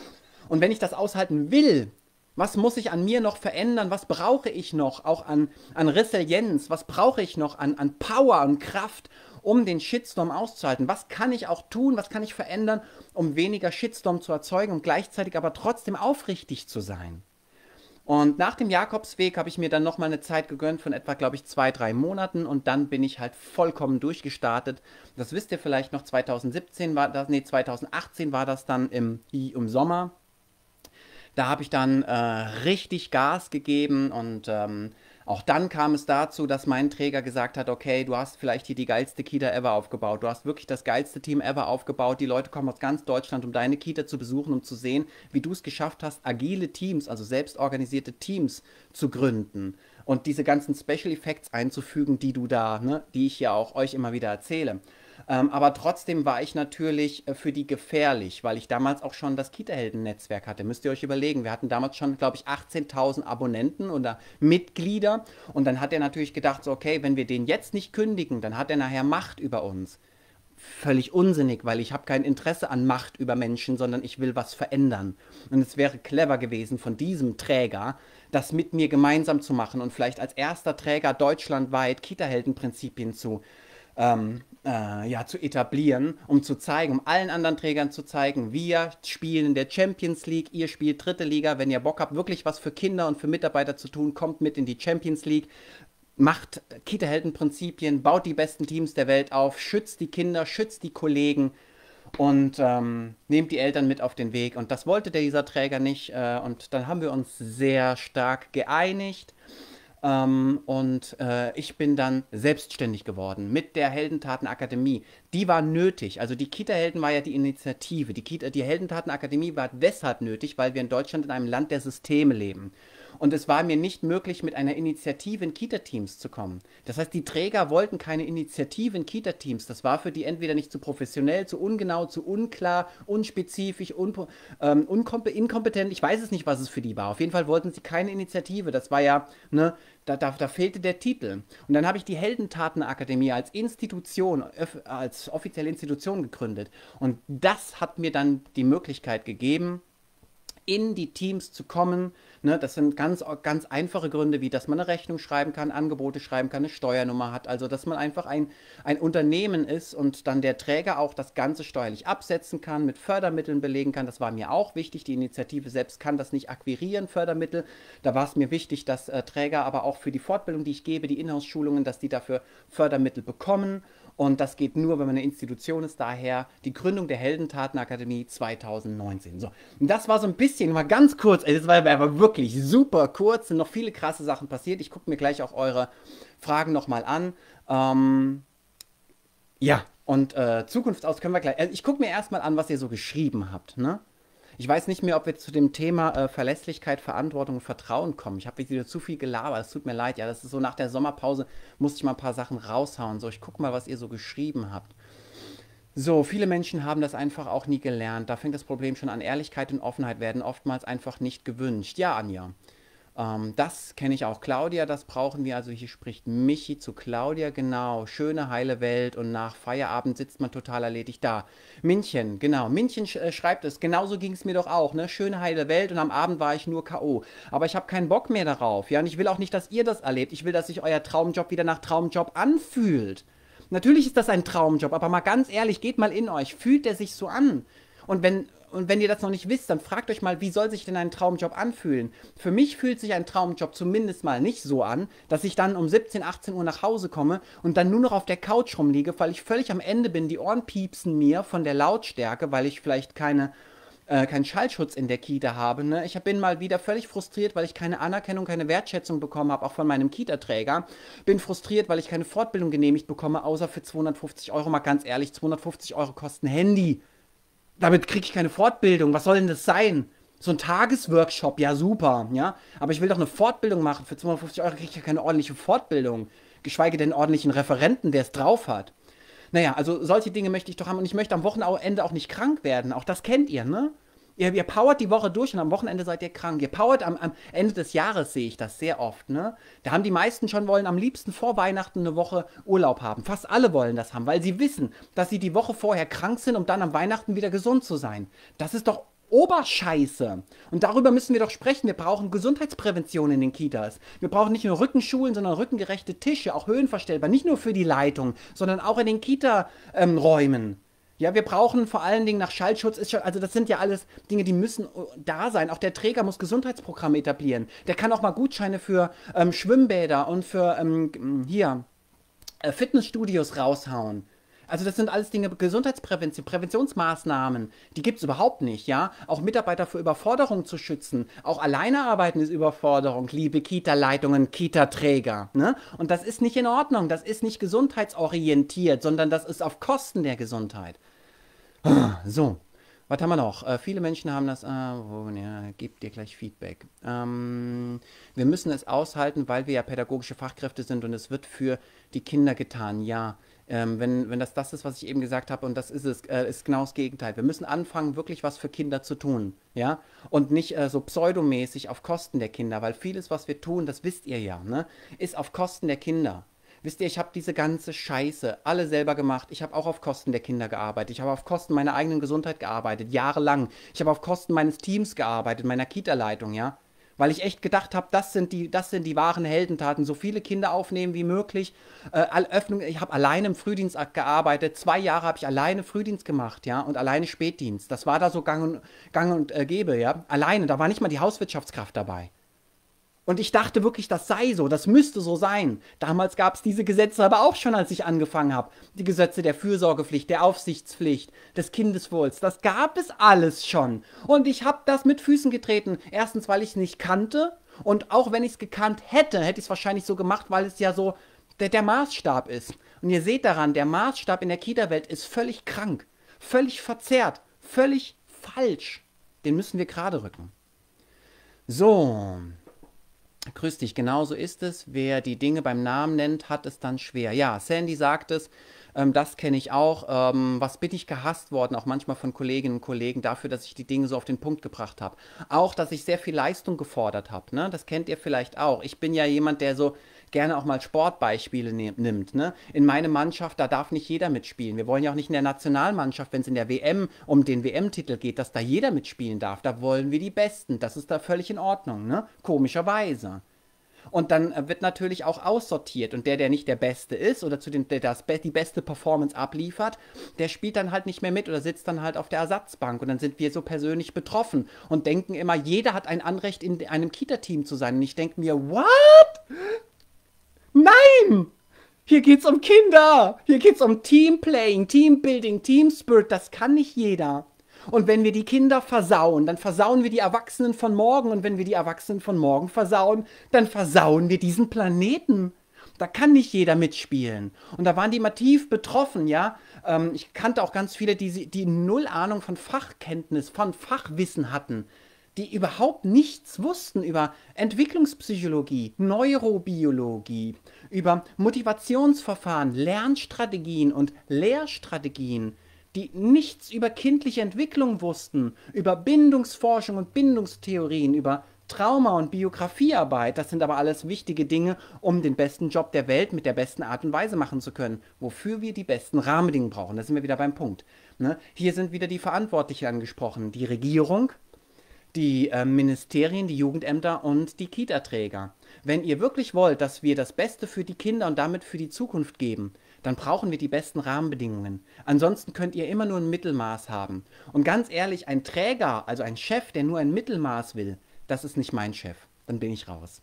Und wenn ich das aushalten will, was muss ich an mir noch verändern? Was brauche ich noch auch an Resilienz? Was brauche ich noch an Power und Kraft, um den Shitstorm auszuhalten? Was kann ich auch tun? Was kann ich verändern, um weniger Shitstorm zu erzeugen und gleichzeitig aber trotzdem aufrichtig zu sein? Und nach dem Jakobsweg habe ich mir dann nochmal eine Zeit gegönnt von etwa, glaube ich, 2, 3 Monaten und dann bin ich halt vollkommen durchgestartet. Das wisst ihr vielleicht noch, 2017 war das, nee, 2018 war das dann im Sommer. Da habe ich dann richtig Gas gegeben und auch dann kam es dazu, dass mein Träger gesagt hat, okay, du hast vielleicht hier die geilste Kita ever aufgebaut. Du hast wirklich das geilste Team ever aufgebaut. Die Leute kommen aus ganz Deutschland, um deine Kita zu besuchen, um zu sehen, wie du es geschafft hast, agile Teams, also selbstorganisierte Teams zu gründen und diese ganzen Special Effects einzufügen, die du da, ne, die ich ja auch euch immer wieder erzähle. Aber trotzdem war ich natürlich für die gefährlich, weil ich damals auch schon das Kita-Helden-Netzwerk hatte. Müsst ihr euch überlegen, wir hatten damals schon, glaube ich, 18.000 Abonnenten oder Mitglieder. Und dann hat er natürlich gedacht, so, okay, wenn wir den jetzt nicht kündigen, dann hat er nachher Macht über uns. Völlig unsinnig, weil ich habe kein Interesse an Macht über Menschen, sondern ich will was verändern. Und es wäre clever gewesen von diesem Träger, das mit mir gemeinsam zu machen und vielleicht als erster Träger deutschlandweit Kita-Helden-Prinzipien ja, zu etablieren, um zu zeigen, um allen anderen Trägern zu zeigen, wir spielen in der Champions League, ihr spielt dritte Liga, wenn ihr Bock habt, wirklich was für Kinder und für Mitarbeiter zu tun, kommt mit in die Champions League, macht Kita-Helden-Prinzipien, baut die besten Teams der Welt auf, schützt die Kinder, schützt die Kollegen und nehmt die Eltern mit auf den Weg. Und das wollte dieser Träger nicht. Und dann haben wir uns sehr stark geeinigt. Ich bin dann selbstständig geworden mit der Heldentatenakademie. Die war nötig. Also die Kita-Helden war ja die Initiative. Die Heldentatenakademie war deshalb nötig, weil wir in Deutschland in einem Land der Systeme leben. Und es war mir nicht möglich, mit einer Initiative in Kita-Teams zu kommen. Das heißt, die Träger wollten keine Initiative in Kita-Teams. Das war für die entweder nicht zu professionell, zu ungenau, zu unklar, unspezifisch, inkompetent. Ich weiß es nicht, was es für die war. Auf jeden Fall wollten sie keine Initiative. Das war ja, ne, da fehlte der Titel. Und dann habe ich die Heldentatenakademie als Institution, als offizielle Institution gegründet. Und das hat mir dann die Möglichkeit gegeben, in die Teams zu kommen. Ne, das sind ganz einfache Gründe, wie dass man eine Rechnung schreiben kann, Angebote schreiben kann, eine Steuernummer hat. Also, dass man einfach ein Unternehmen ist und dann der Träger auch das Ganze steuerlich absetzen kann, mit Fördermitteln belegen kann. Das war mir auch wichtig. Die Initiative selbst kann das nicht akquirieren, Fördermittel. Da war es mir wichtig, dass Träger aber auch für die Fortbildung, die ich gebe, die Inhouse-Schulungen, dass die dafür Fördermittel bekommen. Und das geht nur, wenn man eine Institution ist. Daher die Gründung der Heldentatenakademie 2019. So, und das war so ein bisschen, mal ganz kurz, das war aber wirklich super kurz, sind noch viele krasse Sachen passiert. Ich gucke mir gleich auch eure Fragen nochmal an. Ja, und Zukunft aus können wir gleich. Also ich gucke mir erstmal an, was ihr so geschrieben habt, ne? Ich weiß nicht mehr, ob wir zu dem Thema Verlässlichkeit, Verantwortung und Vertrauen kommen. Ich habe jetzt wieder zu viel gelabert. Es tut mir leid. Ja, das ist so nach der Sommerpause, musste ich mal ein paar Sachen raushauen. So, ich gucke mal, was ihr so geschrieben habt. So, viele Menschen haben das einfach auch nie gelernt. Da fängt das Problem schon an. Ehrlichkeit und Offenheit werden oftmals einfach nicht gewünscht. Ja, Anja. Das kenne ich auch. Claudia, das brauchen wir. Also hier spricht Michi zu Claudia, genau. Schöne, heile Welt und nach Feierabend sitzt man total erledigt da. Minchen, genau. Minchen schreibt es. Genauso ging es mir doch auch, ne? Schöne, heile Welt und am Abend war ich nur K.O. Aber ich habe keinen Bock mehr darauf. Ja, und ich will auch nicht, dass ihr das erlebt. Ich will, dass sich euer Traumjob wieder nach Traumjob anfühlt. Natürlich ist das ein Traumjob, aber mal ganz ehrlich, geht mal in euch. Fühlt der sich so an? Und wenn ihr das noch nicht wisst, dann fragt euch mal, wie soll sich denn ein Traumjob anfühlen? Für mich fühlt sich ein Traumjob zumindest mal nicht so an, dass ich dann um 17, 18 Uhr nach Hause komme und dann nur noch auf der Couch rumliege, weil ich völlig am Ende bin. Die Ohren piepsen mir von der Lautstärke, weil ich vielleicht keinen Schallschutz in der Kita habe. Ne? Ich bin mal wieder völlig frustriert, weil ich keine Anerkennung, keine Wertschätzung bekommen habe, auch von meinem Kita-Träger. Bin frustriert, weil ich keine Fortbildung genehmigt bekomme, außer für 250 Euro. Mal ganz ehrlich, 250 Euro kosten Handy. Damit kriege ich keine Fortbildung. Was soll denn das sein? So ein Tagesworkshop, ja super, ja. Aber ich will doch eine Fortbildung machen. Für 250 Euro kriege ich ja keine ordentliche Fortbildung. Geschweige denn einen ordentlichen Referenten, der es drauf hat. Naja, also solche Dinge möchte ich doch haben. Und ich möchte am Wochenende auch nicht krank werden. Auch das kennt ihr, ne? Ihr powert die Woche durch und am Wochenende seid ihr krank. Ihr powert am Ende des Jahres, sehe ich das sehr oft, ne? Da haben die meisten schon wollen am liebsten vor Weihnachten eine Woche Urlaub haben. Fast alle wollen das haben, weil sie wissen, dass sie die Woche vorher krank sind, um dann am Weihnachten wieder gesund zu sein. Das ist doch Oberscheiße. Und darüber müssen wir doch sprechen. Wir brauchen Gesundheitsprävention in den Kitas. Wir brauchen nicht nur Rückenschulen, sondern rückengerechte Tische, auch höhenverstellbar. Nicht nur für die Leitung, sondern auch in den Kita-Räumen. Ja, wir brauchen vor allen Dingen nach Schallschutz, ist schon, also das sind ja alles Dinge, die müssen da sein. Auch der Träger muss Gesundheitsprogramme etablieren. Der kann auch mal Gutscheine für Schwimmbäder und für Fitnessstudios raushauen. Also das sind alles Dinge, Gesundheitsprävention, Präventionsmaßnahmen, die gibt es überhaupt nicht, ja. Auch Mitarbeiter vor Überforderung zu schützen, auch alleine arbeiten ist Überforderung, liebe Kita-Leitungen, Kita-Träger, ne? Und das ist nicht in Ordnung, das ist nicht gesundheitsorientiert, sondern das ist auf Kosten der Gesundheit. So, was haben wir noch? Viele Menschen haben das, ja, gebt dir gleich Feedback. Wir müssen es aushalten, weil wir ja pädagogische Fachkräfte sind und es wird für die Kinder getan, ja. Wenn das ist, was ich eben gesagt habe, und das ist es, ist genau das Gegenteil. Wir müssen anfangen, wirklich was für Kinder zu tun, ja, und nicht so pseudomäßig auf Kosten der Kinder, weil vieles, was wir tun, das wisst ihr ja, ne, ist auf Kosten der Kinder. Wisst ihr, ich habe diese ganze Scheiße alle selber gemacht. Ich habe auch auf Kosten der Kinder gearbeitet. Ich habe auf Kosten meiner eigenen Gesundheit gearbeitet, jahrelang. Ich habe auf Kosten meines Teams gearbeitet, meiner Kita-Leitung, ja. Weil ich echt gedacht habe, das sind die wahren Heldentaten. So viele Kinder aufnehmen wie möglich. Ich habe alleine im Frühdienst gearbeitet. 2 Jahre habe ich alleine Frühdienst gemacht, ja, und alleine Spätdienst. Das war da so gang und gäbe, ja. Alleine, da war nicht mal die Hauswirtschaftskraft dabei. Und ich dachte wirklich, das sei so, das müsste so sein. Damals gab es diese Gesetze aber auch schon, als ich angefangen habe. Die Gesetze der Fürsorgepflicht, der Aufsichtspflicht, des Kindeswohls, das gab es alles schon. Und ich habe das mit Füßen getreten. Erstens, weil ich es nicht kannte. Und auch wenn ich es gekannt hätte, hätte ich es wahrscheinlich so gemacht, weil es ja so der Maßstab ist. Und ihr seht daran, der Maßstab in der Kita-Welt ist völlig krank, völlig verzerrt, völlig falsch. Den müssen wir gerade rücken. So. Grüß dich, genauso ist es. Wer die Dinge beim Namen nennt, hat es dann schwer. Ja, Sandy sagt es, das kenne ich auch. Was bin ich gehasst worden, auch manchmal von Kolleginnen und Kollegen, dafür, dass ich die Dinge so auf den Punkt gebracht habe. Auch, dass ich sehr viel Leistung gefordert habe. Ne? Das kennt ihr vielleicht auch. Ich bin ja jemand, der so gerne auch mal Sportbeispiele nimmt. Ne? In meine Mannschaft, da darf nicht jeder mitspielen. Wir wollen ja auch nicht in der Nationalmannschaft, wenn es in der WM um den WM-Titel geht, dass da jeder mitspielen darf. Da wollen wir die Besten. Das ist da völlig in Ordnung, ne? Komischerweise. Und dann wird natürlich auch aussortiert. Und der nicht der Beste ist oder die beste Performance abliefert, der spielt dann halt nicht mehr mit oder sitzt dann halt auf der Ersatzbank. Und dann sind wir so persönlich betroffen und denken immer, jeder hat ein Anrecht, in einem Kita-Team zu sein. Und ich denke mir, what? Nein! Hier geht's um Kinder! Hier geht's um Teamplaying, Teambuilding, Teamspirit. Das kann nicht jeder. Und wenn wir die Kinder versauen, dann versauen wir die Erwachsenen von morgen. Und wenn wir die Erwachsenen von morgen versauen, dann versauen wir diesen Planeten. Da kann nicht jeder mitspielen. Und da waren die immer tief betroffen, ja. Ich kannte auch ganz viele, die null Ahnung von Fachkenntnis, von Fachwissen hatten. Die überhaupt nichts wussten über Entwicklungspsychologie, Neurobiologie, über Motivationsverfahren, Lernstrategien und Lehrstrategien, die nichts über kindliche Entwicklung wussten, über Bindungsforschung und Bindungstheorien, über Trauma- und Biografiearbeit. Das sind aber alles wichtige Dinge, um den besten Job der Welt mit der besten Art und Weise machen zu können, wofür wir die besten Rahmenbedingungen brauchen. Da sind wir wieder beim Punkt. Ne? Hier sind wieder die Verantwortlichen angesprochen, die Regierung, die Ministerien, die Jugendämter und die Kita-Träger. Wenn ihr wirklich wollt, dass wir das Beste für die Kinder und damit für die Zukunft geben, dann brauchen wir die besten Rahmenbedingungen. Ansonsten könnt ihr immer nur ein Mittelmaß haben. Und ganz ehrlich, ein Träger, also ein Chef, der nur ein Mittelmaß will, das ist nicht mein Chef. Dann bin ich raus.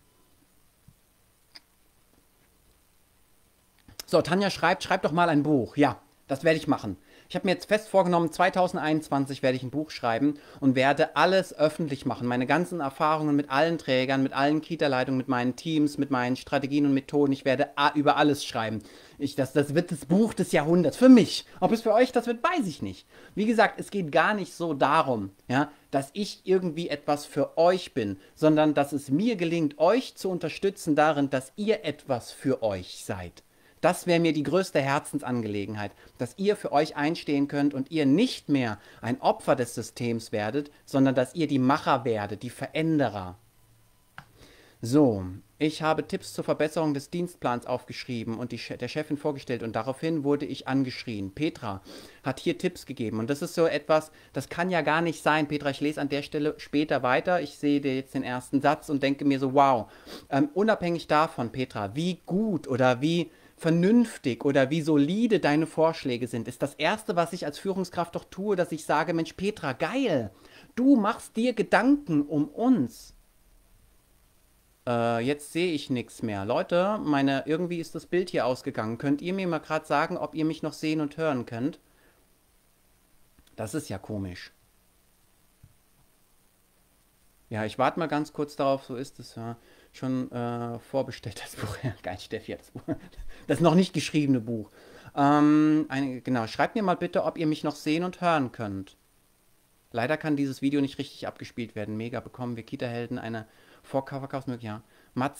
So, Tanja schreibt doch mal ein Buch. Ja, das werde ich machen. Ich habe mir jetzt fest vorgenommen, 2021 werde ich ein Buch schreiben und werde alles öffentlich machen. Meine ganzen Erfahrungen mit allen Trägern, mit allen Kita-Leitungen, mit meinen Teams, mit meinen Strategien und Methoden. Ich werde über alles schreiben. Das wird das Buch des Jahrhunderts für mich. Ob es für euch das wird, weiß ich nicht. Wie gesagt, es geht gar nicht so darum, ja, dass ich irgendwie etwas für euch bin, sondern dass es mir gelingt, euch zu unterstützen darin, dass ihr etwas für euch seid. Das wäre mir die größte Herzensangelegenheit, dass ihr für euch einstehen könnt und ihr nicht mehr ein Opfer des Systems werdet, sondern dass ihr die Macher werdet, die Veränderer. So, Ich habe Tipps zur Verbesserung des Dienstplans aufgeschrieben und der Chefin vorgestellt und daraufhin wurde ich angeschrien. Petra hat hier Tipps gegeben und das ist so etwas, das kann ja gar nicht sein. Petra, ich lese an der Stelle später weiter. Ich sehe dir jetzt den ersten Satz und denke mir so, wow, unabhängig davon, Petra, wie gut oder wie vernünftig oder wie solide deine Vorschläge sind, ist das Erste, was ich als Führungskraft doch tue, dass ich sage, Mensch, Petra, geil, du machst dir Gedanken um uns. Jetzt sehe ich nichts mehr. Leute, irgendwie ist das Bild hier ausgegangen. Könnt ihr mir mal gerade sagen, ob ihr mich noch sehen und hören könnt? Das ist ja komisch. Ja, ich warte mal ganz kurz darauf, so ist es ja. Schon vorbestellt, das Buch. Ja, geil, Steffi, das Buch. Das noch nicht geschriebene Buch. Genau, schreibt mir mal bitte, ob ihr mich noch sehen und hören könnt. Leider kann dieses Video nicht richtig abgespielt werden. Mega, bekommen wir Kita-Helden eine Vorverkaufsmöglichkeit? Ja.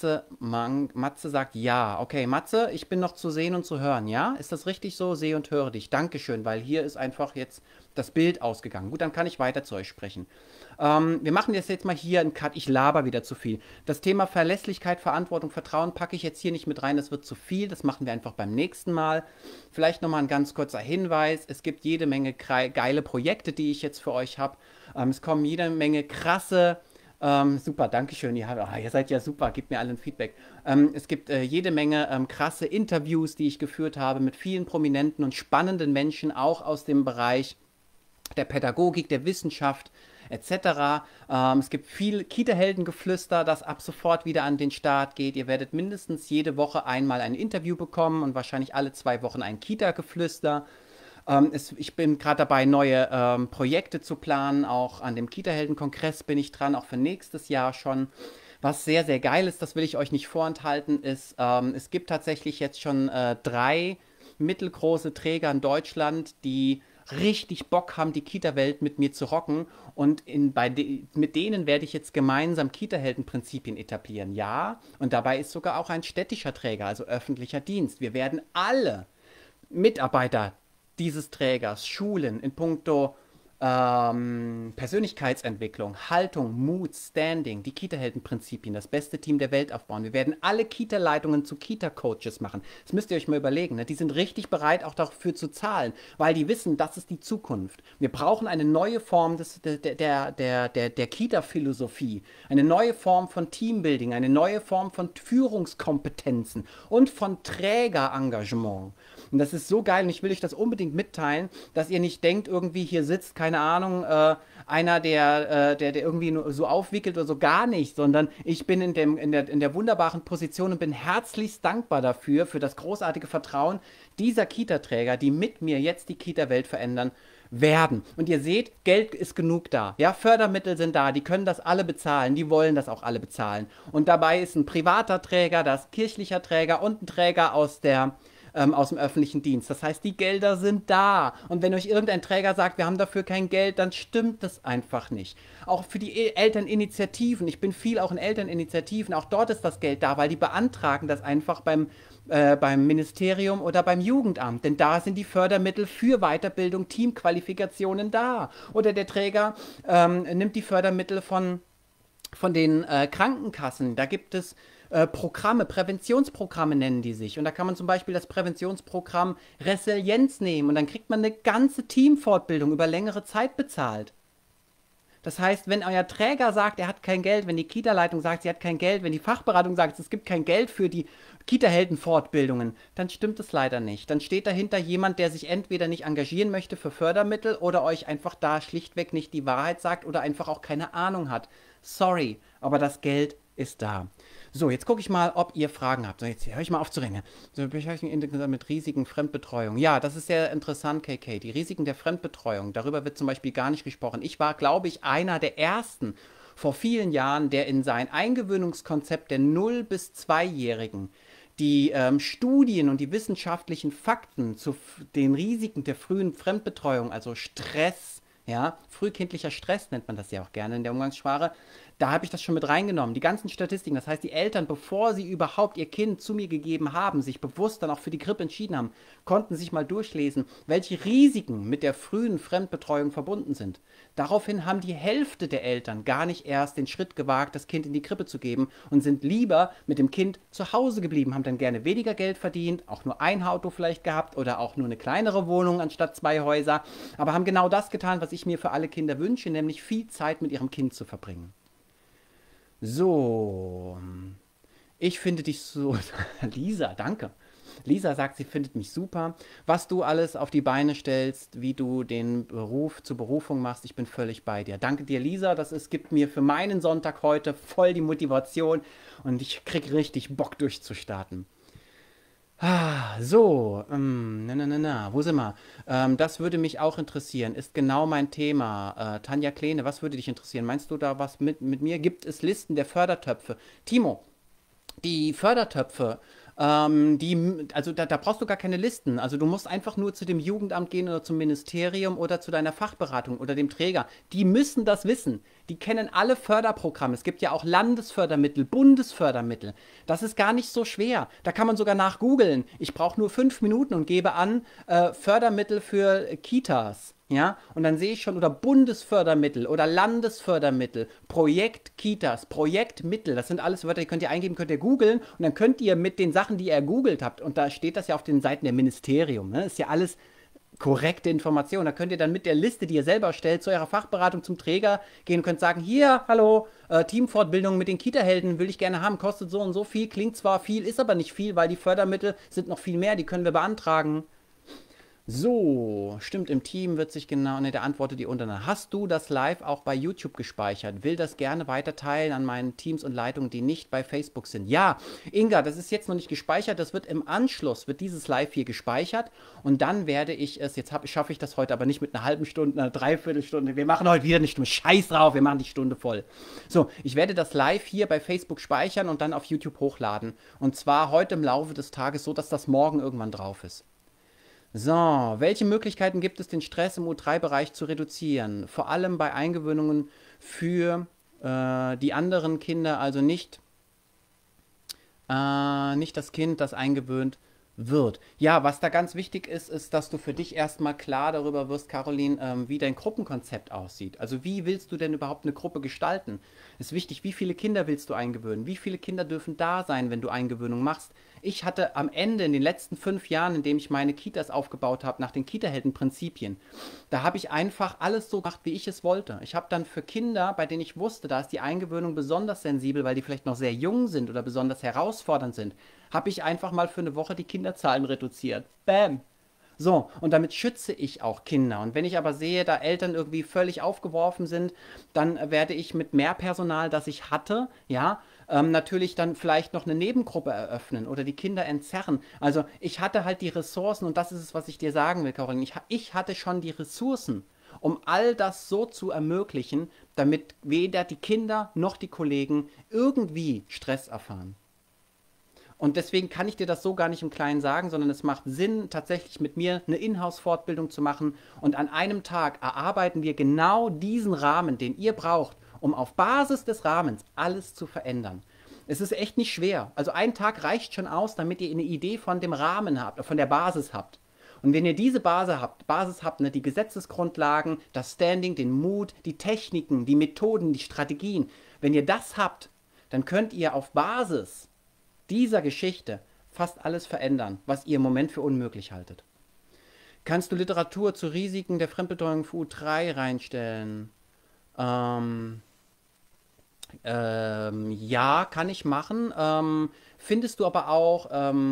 Matze sagt ja. Okay, Matze, ich bin noch zu sehen und zu hören, ja? Ist das richtig so? Sehe und höre dich. Dankeschön, weil hier ist einfach jetzt das Bild ausgegangen. Gut, dann kann ich weiter zu euch sprechen. Wir machen jetzt mal hier einen Cut. Ich laber wieder zu viel. Das Thema Verlässlichkeit, Verantwortung, Vertrauen packe ich jetzt hier nicht mit rein. Das wird zu viel. Das machen wir einfach beim nächsten Mal. Vielleicht nochmal ein ganz kurzer Hinweis. Es gibt jede Menge geile Projekte, die ich jetzt für euch habe. Es kommen jede Menge krasse super, Dankeschön. Ihr seid ja super, gebt mir allen Feedback. Es gibt jede Menge krasse Interviews, die ich geführt habe mit vielen prominenten und spannenden Menschen, auch aus dem Bereich der Pädagogik, der Wissenschaft etc. Es gibt viel Kita-Heldengeflüster, das ab sofort wieder an den Start geht. Ihr werdet mindestens jede Woche einmal ein Interview bekommen und wahrscheinlich alle 2 Wochen ein Kita-Geflüster. Ich bin gerade dabei, neue Projekte zu planen. Auch an dem Kita-Helden-Kongress bin ich dran, auch für nächstes Jahr schon. Was sehr, sehr geil ist, das will ich euch nicht vorenthalten, ist, es gibt tatsächlich jetzt schon 3 mittelgroße Träger in Deutschland, die richtig Bock haben, die Kita-Welt mit mir zu rocken. Und mit denen werde ich jetzt gemeinsam Kita-Helden-Prinzipien etablieren. Ja, und dabei ist sogar auch ein städtischer Träger, also öffentlicher Dienst. Wir werden alle Mitarbeiter dieses Trägers schulen in puncto Persönlichkeitsentwicklung, Haltung, Mut, Standing, die Kita-Helden-Prinzipien, das beste Team der Welt aufbauen. Wir werden alle Kita-Leitungen zu Kita-Coaches machen. Das müsst ihr euch mal überlegen. Ne? Die sind richtig bereit, auch dafür zu zahlen, weil die wissen, das ist die Zukunft. Wir brauchen eine neue Form der Kita-Philosophie, eine neue Form von Teambuilding, eine neue Form von Führungskompetenzen und von Trägerengagement. Und das ist so geil und ich will euch das unbedingt mitteilen, dass ihr nicht denkt, irgendwie hier sitzt, keine Ahnung, einer, der irgendwie nur so aufwickelt oder so, gar nicht, sondern ich bin in der wunderbaren Position und bin herzlichst dankbar dafür, für das großartige Vertrauen dieser Kita-Träger, die mit mir jetzt die Kita-Welt verändern werden. Und ihr seht, Geld ist genug da. Ja, Fördermittel sind da, die können das alle bezahlen, die wollen das auch alle bezahlen. Und dabei ist ein privater Träger, das ist kirchlicher Träger und ein Träger aus dem öffentlichen Dienst. Das heißt, die Gelder sind da. Und wenn euch irgendein Träger sagt, wir haben dafür kein Geld, dann stimmt das einfach nicht. Auch für die Elterninitiativen, ich bin viel auch in Elterninitiativen, auch dort ist das Geld da, weil die beantragen das einfach beim Ministerium oder beim Jugendamt. Denn da sind die Fördermittel für Weiterbildung, Teamqualifikationen da. Oder der Träger nimmt die Fördermittel von den Krankenkassen. Da gibt es Programme, Präventionsprogramme nennen die sich. Und da kann man zum Beispiel das Präventionsprogramm Resilienz nehmen und dann kriegt man eine ganze Teamfortbildung über längere Zeit bezahlt. Das heißt, wenn euer Träger sagt, er hat kein Geld, wenn die Kita-Leitung sagt, sie hat kein Geld, wenn die Fachberatung sagt, es gibt kein Geld für die Kita-Helden-Fortbildungen, dann stimmt es leider nicht. Dann steht dahinter jemand, der sich entweder nicht engagieren möchte für Fördermittel oder euch einfach da schlichtweg nicht die Wahrheit sagt oder einfach auch keine Ahnung hat. Sorry, aber das Geld ist da. So, jetzt gucke ich mal, ob ihr Fragen habt. So, jetzt höre ich mal auf zu reden. So, mit Risiken Fremdbetreuung. Ja, das ist sehr interessant, KK. Die Risiken der Fremdbetreuung, darüber wird zum Beispiel gar nicht gesprochen. Ich war, glaube ich, einer der ersten vor vielen Jahren, der in sein Eingewöhnungskonzept der 0- bis 2-Jährigen die Studien und die wissenschaftlichen Fakten zu den Risiken der frühen Fremdbetreuung, also Stress, ja, frühkindlicher Stress nennt man das ja auch gerne in der Umgangssprache, Da habe ich das schon mit reingenommen, die ganzen Statistiken. Das heißt, die Eltern, bevor sie überhaupt ihr Kind zu mir gegeben haben, sich bewusst dann auch für die Krippe entschieden haben, konnten sich mal durchlesen, welche Risiken mit der frühen Fremdbetreuung verbunden sind. Daraufhin haben die Hälfte der Eltern gar nicht erst den Schritt gewagt, das Kind in die Krippe zu geben und sind lieber mit dem Kind zu Hause geblieben, haben dann gerne weniger Geld verdient, auch nur ein Auto vielleicht gehabt oder auch nur eine kleinere Wohnung anstatt zwei Häuser, aber haben genau das getan, was ich mir für alle Kinder wünsche, nämlich viel Zeit mit ihrem Kind zu verbringen. So, ich finde dich so, Lisa, danke. Lisa sagt, sie findet mich super. Was du alles auf die Beine stellst, wie du den Beruf zur Berufung machst, ich bin völlig bei dir. Danke dir, Lisa. Gibt mir für meinen Sonntag heute voll die Motivation und ich krieg richtig Bock durchzustarten. So, wo sind wir? Das würde mich auch interessieren, ist genau mein Thema. Tanja Kleene, was würde dich interessieren? Meinst du da was mit mir? Gibt es Listen der Fördertöpfe? Timo, die Fördertöpfe, also da brauchst du gar keine Listen. Also du musst einfach nur zu dem Jugendamt gehen oder zum Ministerium oder zu deiner Fachberatung oder dem Träger. Die müssen das wissen. Die kennen alle Förderprogramme. Es gibt ja auch Landesfördermittel, Bundesfördermittel. Das ist gar nicht so schwer. Da kann man sogar nachgoogeln. Ich brauche nur 5 Minuten und gebe an Fördermittel für Kitas. Ja, und dann sehe ich schon, oder Bundesfördermittel oder Landesfördermittel, Projekt Kitas, Projektmittel, das sind alles Wörter, die könnt ihr eingeben, könnt ihr googeln und dann könnt ihr mit den Sachen, die ihr googelt habt, und da steht das ja auf den Seiten der Ministerium, ne? Ist ja alles korrekte Information. Da könnt ihr dann mit der Liste, die ihr selber stellt, zu eurer Fachberatung zum Träger gehen und könnt sagen, hier, hallo, Teamfortbildung mit den Kita-Helden will ich gerne haben, kostet so und so viel, klingt zwar viel, ist aber nicht viel, weil die Fördermittel sind noch viel mehr, die können wir beantragen. So, stimmt, im Team wird sich genau, ne, der antwortet die unten. Hast du das live auch bei YouTube gespeichert? Will das gerne weiter teilen an meinen Teams und Leitungen, die nicht bei Facebook sind. Ja, Inga, das ist jetzt noch nicht gespeichert, das wird im Anschluss, wird dieses Live hier gespeichert und dann werde ich es, schaffe ich das heute aber nicht mit einer halben Stunde, einer Dreiviertelstunde, wir machen heute wieder eine Stunde, scheiß drauf, wir machen die Stunde voll. So, ich werde das Live hier bei Facebook speichern und dann auf YouTube hochladen und zwar heute im Laufe des Tages, so dass das morgen irgendwann drauf ist. So, welche Möglichkeiten gibt es, den Stress im U3-Bereich zu reduzieren? Vor allem bei Eingewöhnungen für die anderen Kinder, also nicht das Kind, das eingewöhnt wird. Ja, was da ganz wichtig ist, ist, dass du für dich erstmal klar darüber wirst, Caroline, wie dein Gruppenkonzept aussieht. Also wie willst du denn überhaupt eine Gruppe gestalten? Ist wichtig, wie viele Kinder willst du eingewöhnen? Wie viele Kinder dürfen da sein, wenn du Eingewöhnung machst? Ich hatte am Ende in den letzten 5 Jahren, in dem ich meine Kitas aufgebaut habe, nach den Kita-Helden-Prinzipien, da habe ich einfach alles so gemacht, wie ich es wollte. Ich habe dann für Kinder, bei denen ich wusste, da ist die Eingewöhnung besonders sensibel, weil die vielleicht noch sehr jung sind oder besonders herausfordernd sind, habe ich einfach mal für eine Woche die Kinderzahlen reduziert. Bam! So, und damit schütze ich auch Kinder. Und wenn ich aber sehe, da Eltern irgendwie völlig aufgeworfen sind, dann werde ich mit mehr Personal, das ich hatte, ja, natürlich dann vielleicht noch eine Nebengruppe eröffnen oder die Kinder entzerren. Also ich hatte halt die Ressourcen und das ist es, was ich dir sagen will, Caroline. Ich hatte schon die Ressourcen, um all das so zu ermöglichen, damit weder die Kinder noch die Kollegen irgendwie Stress erfahren. Und deswegen kann ich dir das so gar nicht im Kleinen sagen, sondern es macht Sinn, tatsächlich mit mir eine Inhouse-Fortbildung zu machen. Und an einem Tag erarbeiten wir genau diesen Rahmen, den ihr braucht, um auf Basis des Rahmens alles zu verändern. Es ist echt nicht schwer. Also ein Tag reicht schon aus, damit ihr eine Idee von dem Rahmen habt, von der Basis habt. Und wenn ihr diese Basis habt, ne, die Gesetzesgrundlagen, das Standing, den Mut, die Techniken, die Methoden, die Strategien, wenn ihr das habt, dann könnt ihr auf Basis dieser Geschichte fast alles verändern, was ihr im Moment für unmöglich haltet. Kannst du Literatur zu Risiken der Fremdbetreuung für U3 reinstellen? Ja, kann ich machen. Findest du aber auch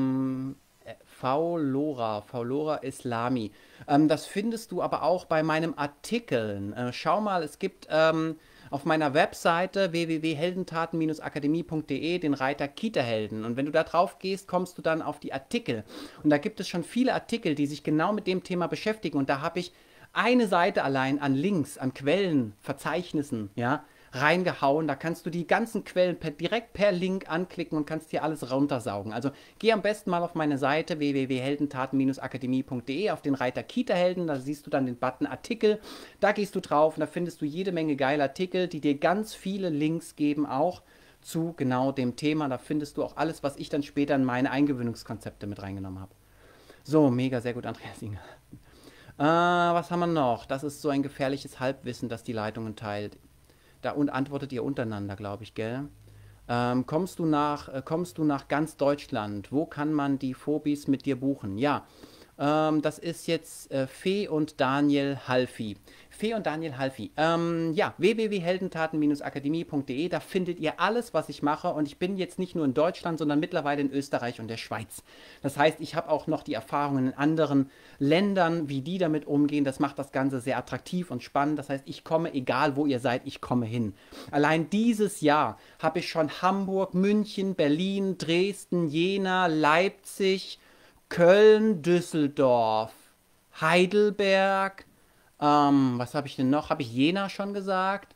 Faulora Islami. Das findest du aber auch bei meinem Artikeln. Schau mal, es gibt auf meiner Webseite www.heldentaten-akademie.de den Reiter Kita-Helden. Und wenn du da drauf gehst, kommst du dann auf die Artikel. Und da gibt es schon viele Artikel, die sich genau mit dem Thema beschäftigen. Und da habe ich eine Seite allein an Links, an Quellen, Verzeichnissen, ja, reingehauen. Da kannst du die ganzen Quellen direkt per Link anklicken und kannst hier alles runtersaugen. Also geh am besten mal auf meine Seite www.heldentaten-akademie.de auf den Reiter Kita-Helden. Da siehst du dann den Button Artikel. Da gehst du drauf und da findest du jede Menge geile Artikel, die dir ganz viele Links geben auch zu genau dem Thema. Da findest du auch alles, was ich dann später in meine Eingewöhnungskonzepte mit reingenommen habe. So, mega, sehr gut, Andreas Inge. Was haben wir noch? Das ist so ein gefährliches Halbwissen, das die Leitungen teilt. Da und antwortet ihr untereinander, glaube ich, gell? Kommst du nach ganz Deutschland? Wo kann man die Phobis mit dir buchen? Ja, das ist jetzt Fee und Daniel Halfi. Fee und Daniel Halfi. Ja, www.heldentaten-akademie.de, da findet ihr alles, was ich mache. Und ich bin jetzt nicht nur in Deutschland, sondern mittlerweile in Österreich und der Schweiz. Das heißt, ich habe auch noch die Erfahrungen in anderen Ländern, wie die damit umgehen. Das macht das Ganze sehr attraktiv und spannend. Das heißt, ich komme, egal wo ihr seid, ich komme hin. Allein dieses Jahr habe ich schon Hamburg, München, Berlin, Dresden, Jena, Leipzig, Köln, Düsseldorf, Heidelberg, was habe ich denn noch? Habe ich Jena schon gesagt?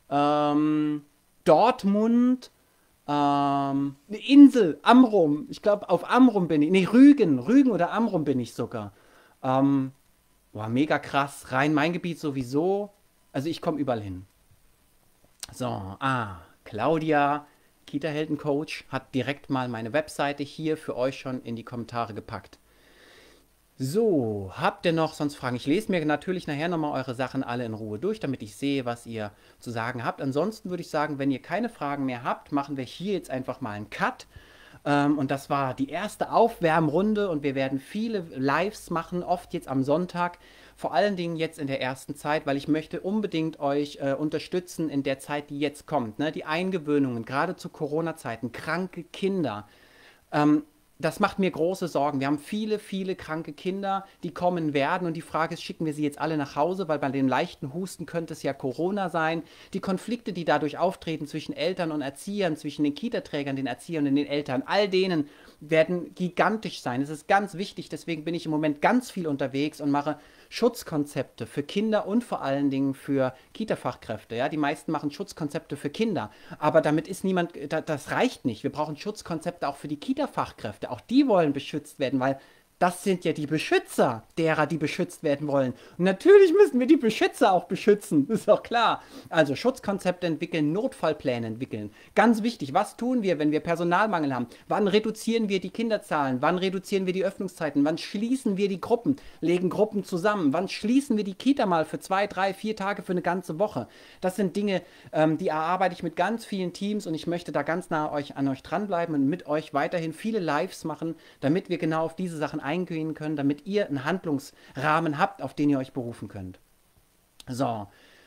Dortmund, eine Insel, Amrum. Ich glaube, auf Amrum bin ich. Nee, Rügen oder Amrum bin ich sogar. Ähm, Boah, mega krass. Rhein-Main-Gebiet sowieso. Also ich komme überall hin. So, Claudia, Kita-Helden-Coach, hat direkt mal meine Webseite hier für euch schon in die Kommentare gepackt. So, habt ihr noch sonst Fragen? Ich lese mir natürlich nachher nochmal eure Sachen alle in Ruhe durch, damit ich sehe, was ihr zu sagen habt. Ansonsten würde ich sagen, wenn ihr keine Fragen mehr habt, machen wir hier jetzt einfach mal einen Cut. Und das war die erste Aufwärmrunde und wir werden viele Lives machen, oft jetzt am Sonntag. Vor allen Dingen jetzt in der ersten Zeit, weil ich möchte unbedingt euch unterstützen in der Zeit, die jetzt kommt. Ne? Die Eingewöhnungen, gerade zu Corona-Zeiten, kranke Kinder. Das macht mir große Sorgen. Wir haben viele, viele kranke Kinder, die kommen werden. Und die Frage ist, schicken wir sie jetzt alle nach Hause? Weil bei dem leichten Husten könnte es ja Corona sein. Die Konflikte, die dadurch auftreten zwischen Eltern und Erziehern, zwischen den Kita-Trägern, den Erziehern und den Eltern, all denen werden gigantisch sein. Es ist ganz wichtig. Deswegen bin ich im Moment ganz viel unterwegs und mache Schutzkonzepte für Kinder und vor allen Dingen für Kita-Fachkräfte. Ja? Die meisten machen Schutzkonzepte für Kinder. Aber damit ist niemand, das reicht nicht. Wir brauchen Schutzkonzepte auch für die Kita-Fachkräfte. Auch die wollen beschützt werden, weil das sind ja die Beschützer derer, die beschützt werden wollen. Und natürlich müssen wir die Beschützer auch beschützen, ist doch klar. Also Schutzkonzepte entwickeln, Notfallpläne entwickeln. Ganz wichtig, was tun wir, wenn wir Personalmangel haben? Wann reduzieren wir die Kinderzahlen? Wann reduzieren wir die Öffnungszeiten? Wann schließen wir die Gruppen? Legen Gruppen zusammen? Wann schließen wir die Kita mal für 2, 3, 4 Tage für eine ganze Woche? Das sind Dinge, die erarbeite ich mit ganz vielen Teams und ich möchte da ganz nah an euch dranbleiben und mit euch weiterhin viele Lives machen, damit wir genau auf diese Sachen eingehen können, damit ihr einen Handlungsrahmen habt, auf den ihr euch berufen könnt. So,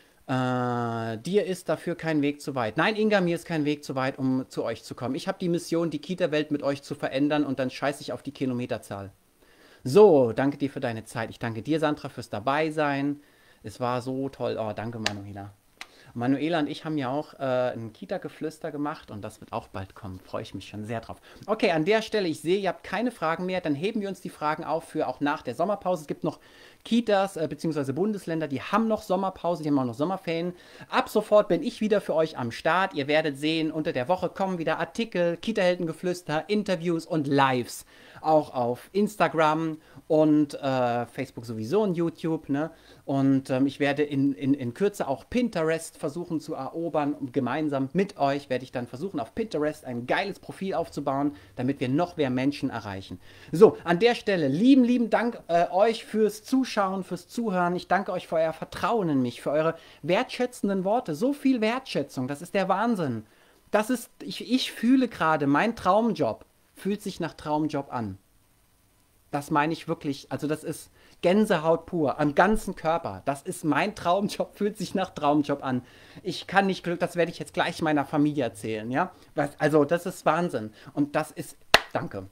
dir ist dafür kein Weg zu weit. Nein, Inga, mir ist kein Weg zu weit, um zu euch zu kommen. Ich habe die Mission, die Kita-Welt mit euch zu verändern und dann scheiße ich auf die Kilometerzahl. So, danke dir für deine Zeit. Ich danke dir, Sandra, fürs Dabeisein. Es war so toll. Oh, danke, Manuela. Manuela und ich haben ja auch ein Kita-Geflüster gemacht und das wird auch bald kommen. Freue ich mich schon sehr drauf. Okay, an der Stelle, ich sehe, ihr habt keine Fragen mehr. Dann heben wir uns die Fragen auf für auch nach der Sommerpause. Es gibt noch Kitas bzw. Bundesländer, die haben noch Sommerpause, die haben auch noch Sommerferien. Ab sofort bin ich wieder für euch am Start. Ihr werdet sehen, unter der Woche kommen wieder Artikel, Kita-Heldengeflüster, Interviews und Lives. Auch auf Instagram und Facebook sowieso und YouTube. Ne? Und ich werde in Kürze auch Pinterest versuchen zu erobern. Und gemeinsam mit euch werde ich dann versuchen, auf Pinterest ein geiles Profil aufzubauen, damit wir noch mehr Menschen erreichen. So, an der Stelle lieben Dank euch fürs Zuschauen, fürs Zuhören. Ich danke euch für euer Vertrauen in mich, für eure wertschätzenden Worte. So viel Wertschätzung, das ist der Wahnsinn. Das ist, ich fühle gerade, mein Traumjob fühlt sich nach Traumjob an. Das meine ich wirklich, also das ist Gänsehaut pur, am ganzen Körper. Das ist mein Traumjob, fühlt sich nach Traumjob an. Ich kann nicht Glück, das werde ich jetzt gleich meiner Familie erzählen, ja. Also das ist Wahnsinn. Und das ist, danke,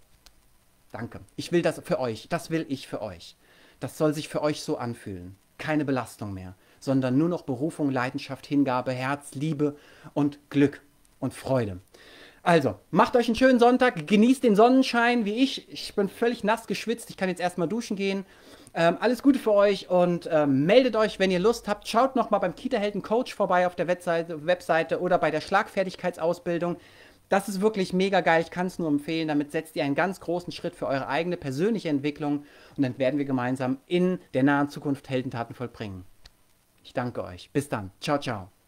Ich will das für euch, das will ich für euch. Das soll sich für euch so anfühlen. Keine Belastung mehr, sondern nur noch Berufung, Leidenschaft, Hingabe, Herz, Liebe und Glück und Freude. Also, macht euch einen schönen Sonntag, genießt den Sonnenschein wie ich. Ich bin völlig nass geschwitzt, ich kann jetzt erstmal duschen gehen. Alles Gute für euch und meldet euch, wenn ihr Lust habt. Schaut nochmal beim Kita-Helden Coach vorbei auf der Webseite oder bei der Schlagfertigkeitsausbildung. Das ist wirklich mega geil, ich kann es nur empfehlen. Damit setzt ihr einen ganz großen Schritt für eure eigene persönliche Entwicklung und dann werden wir gemeinsam in der nahen Zukunft Heldentaten vollbringen. Ich danke euch. Bis dann. Ciao, ciao.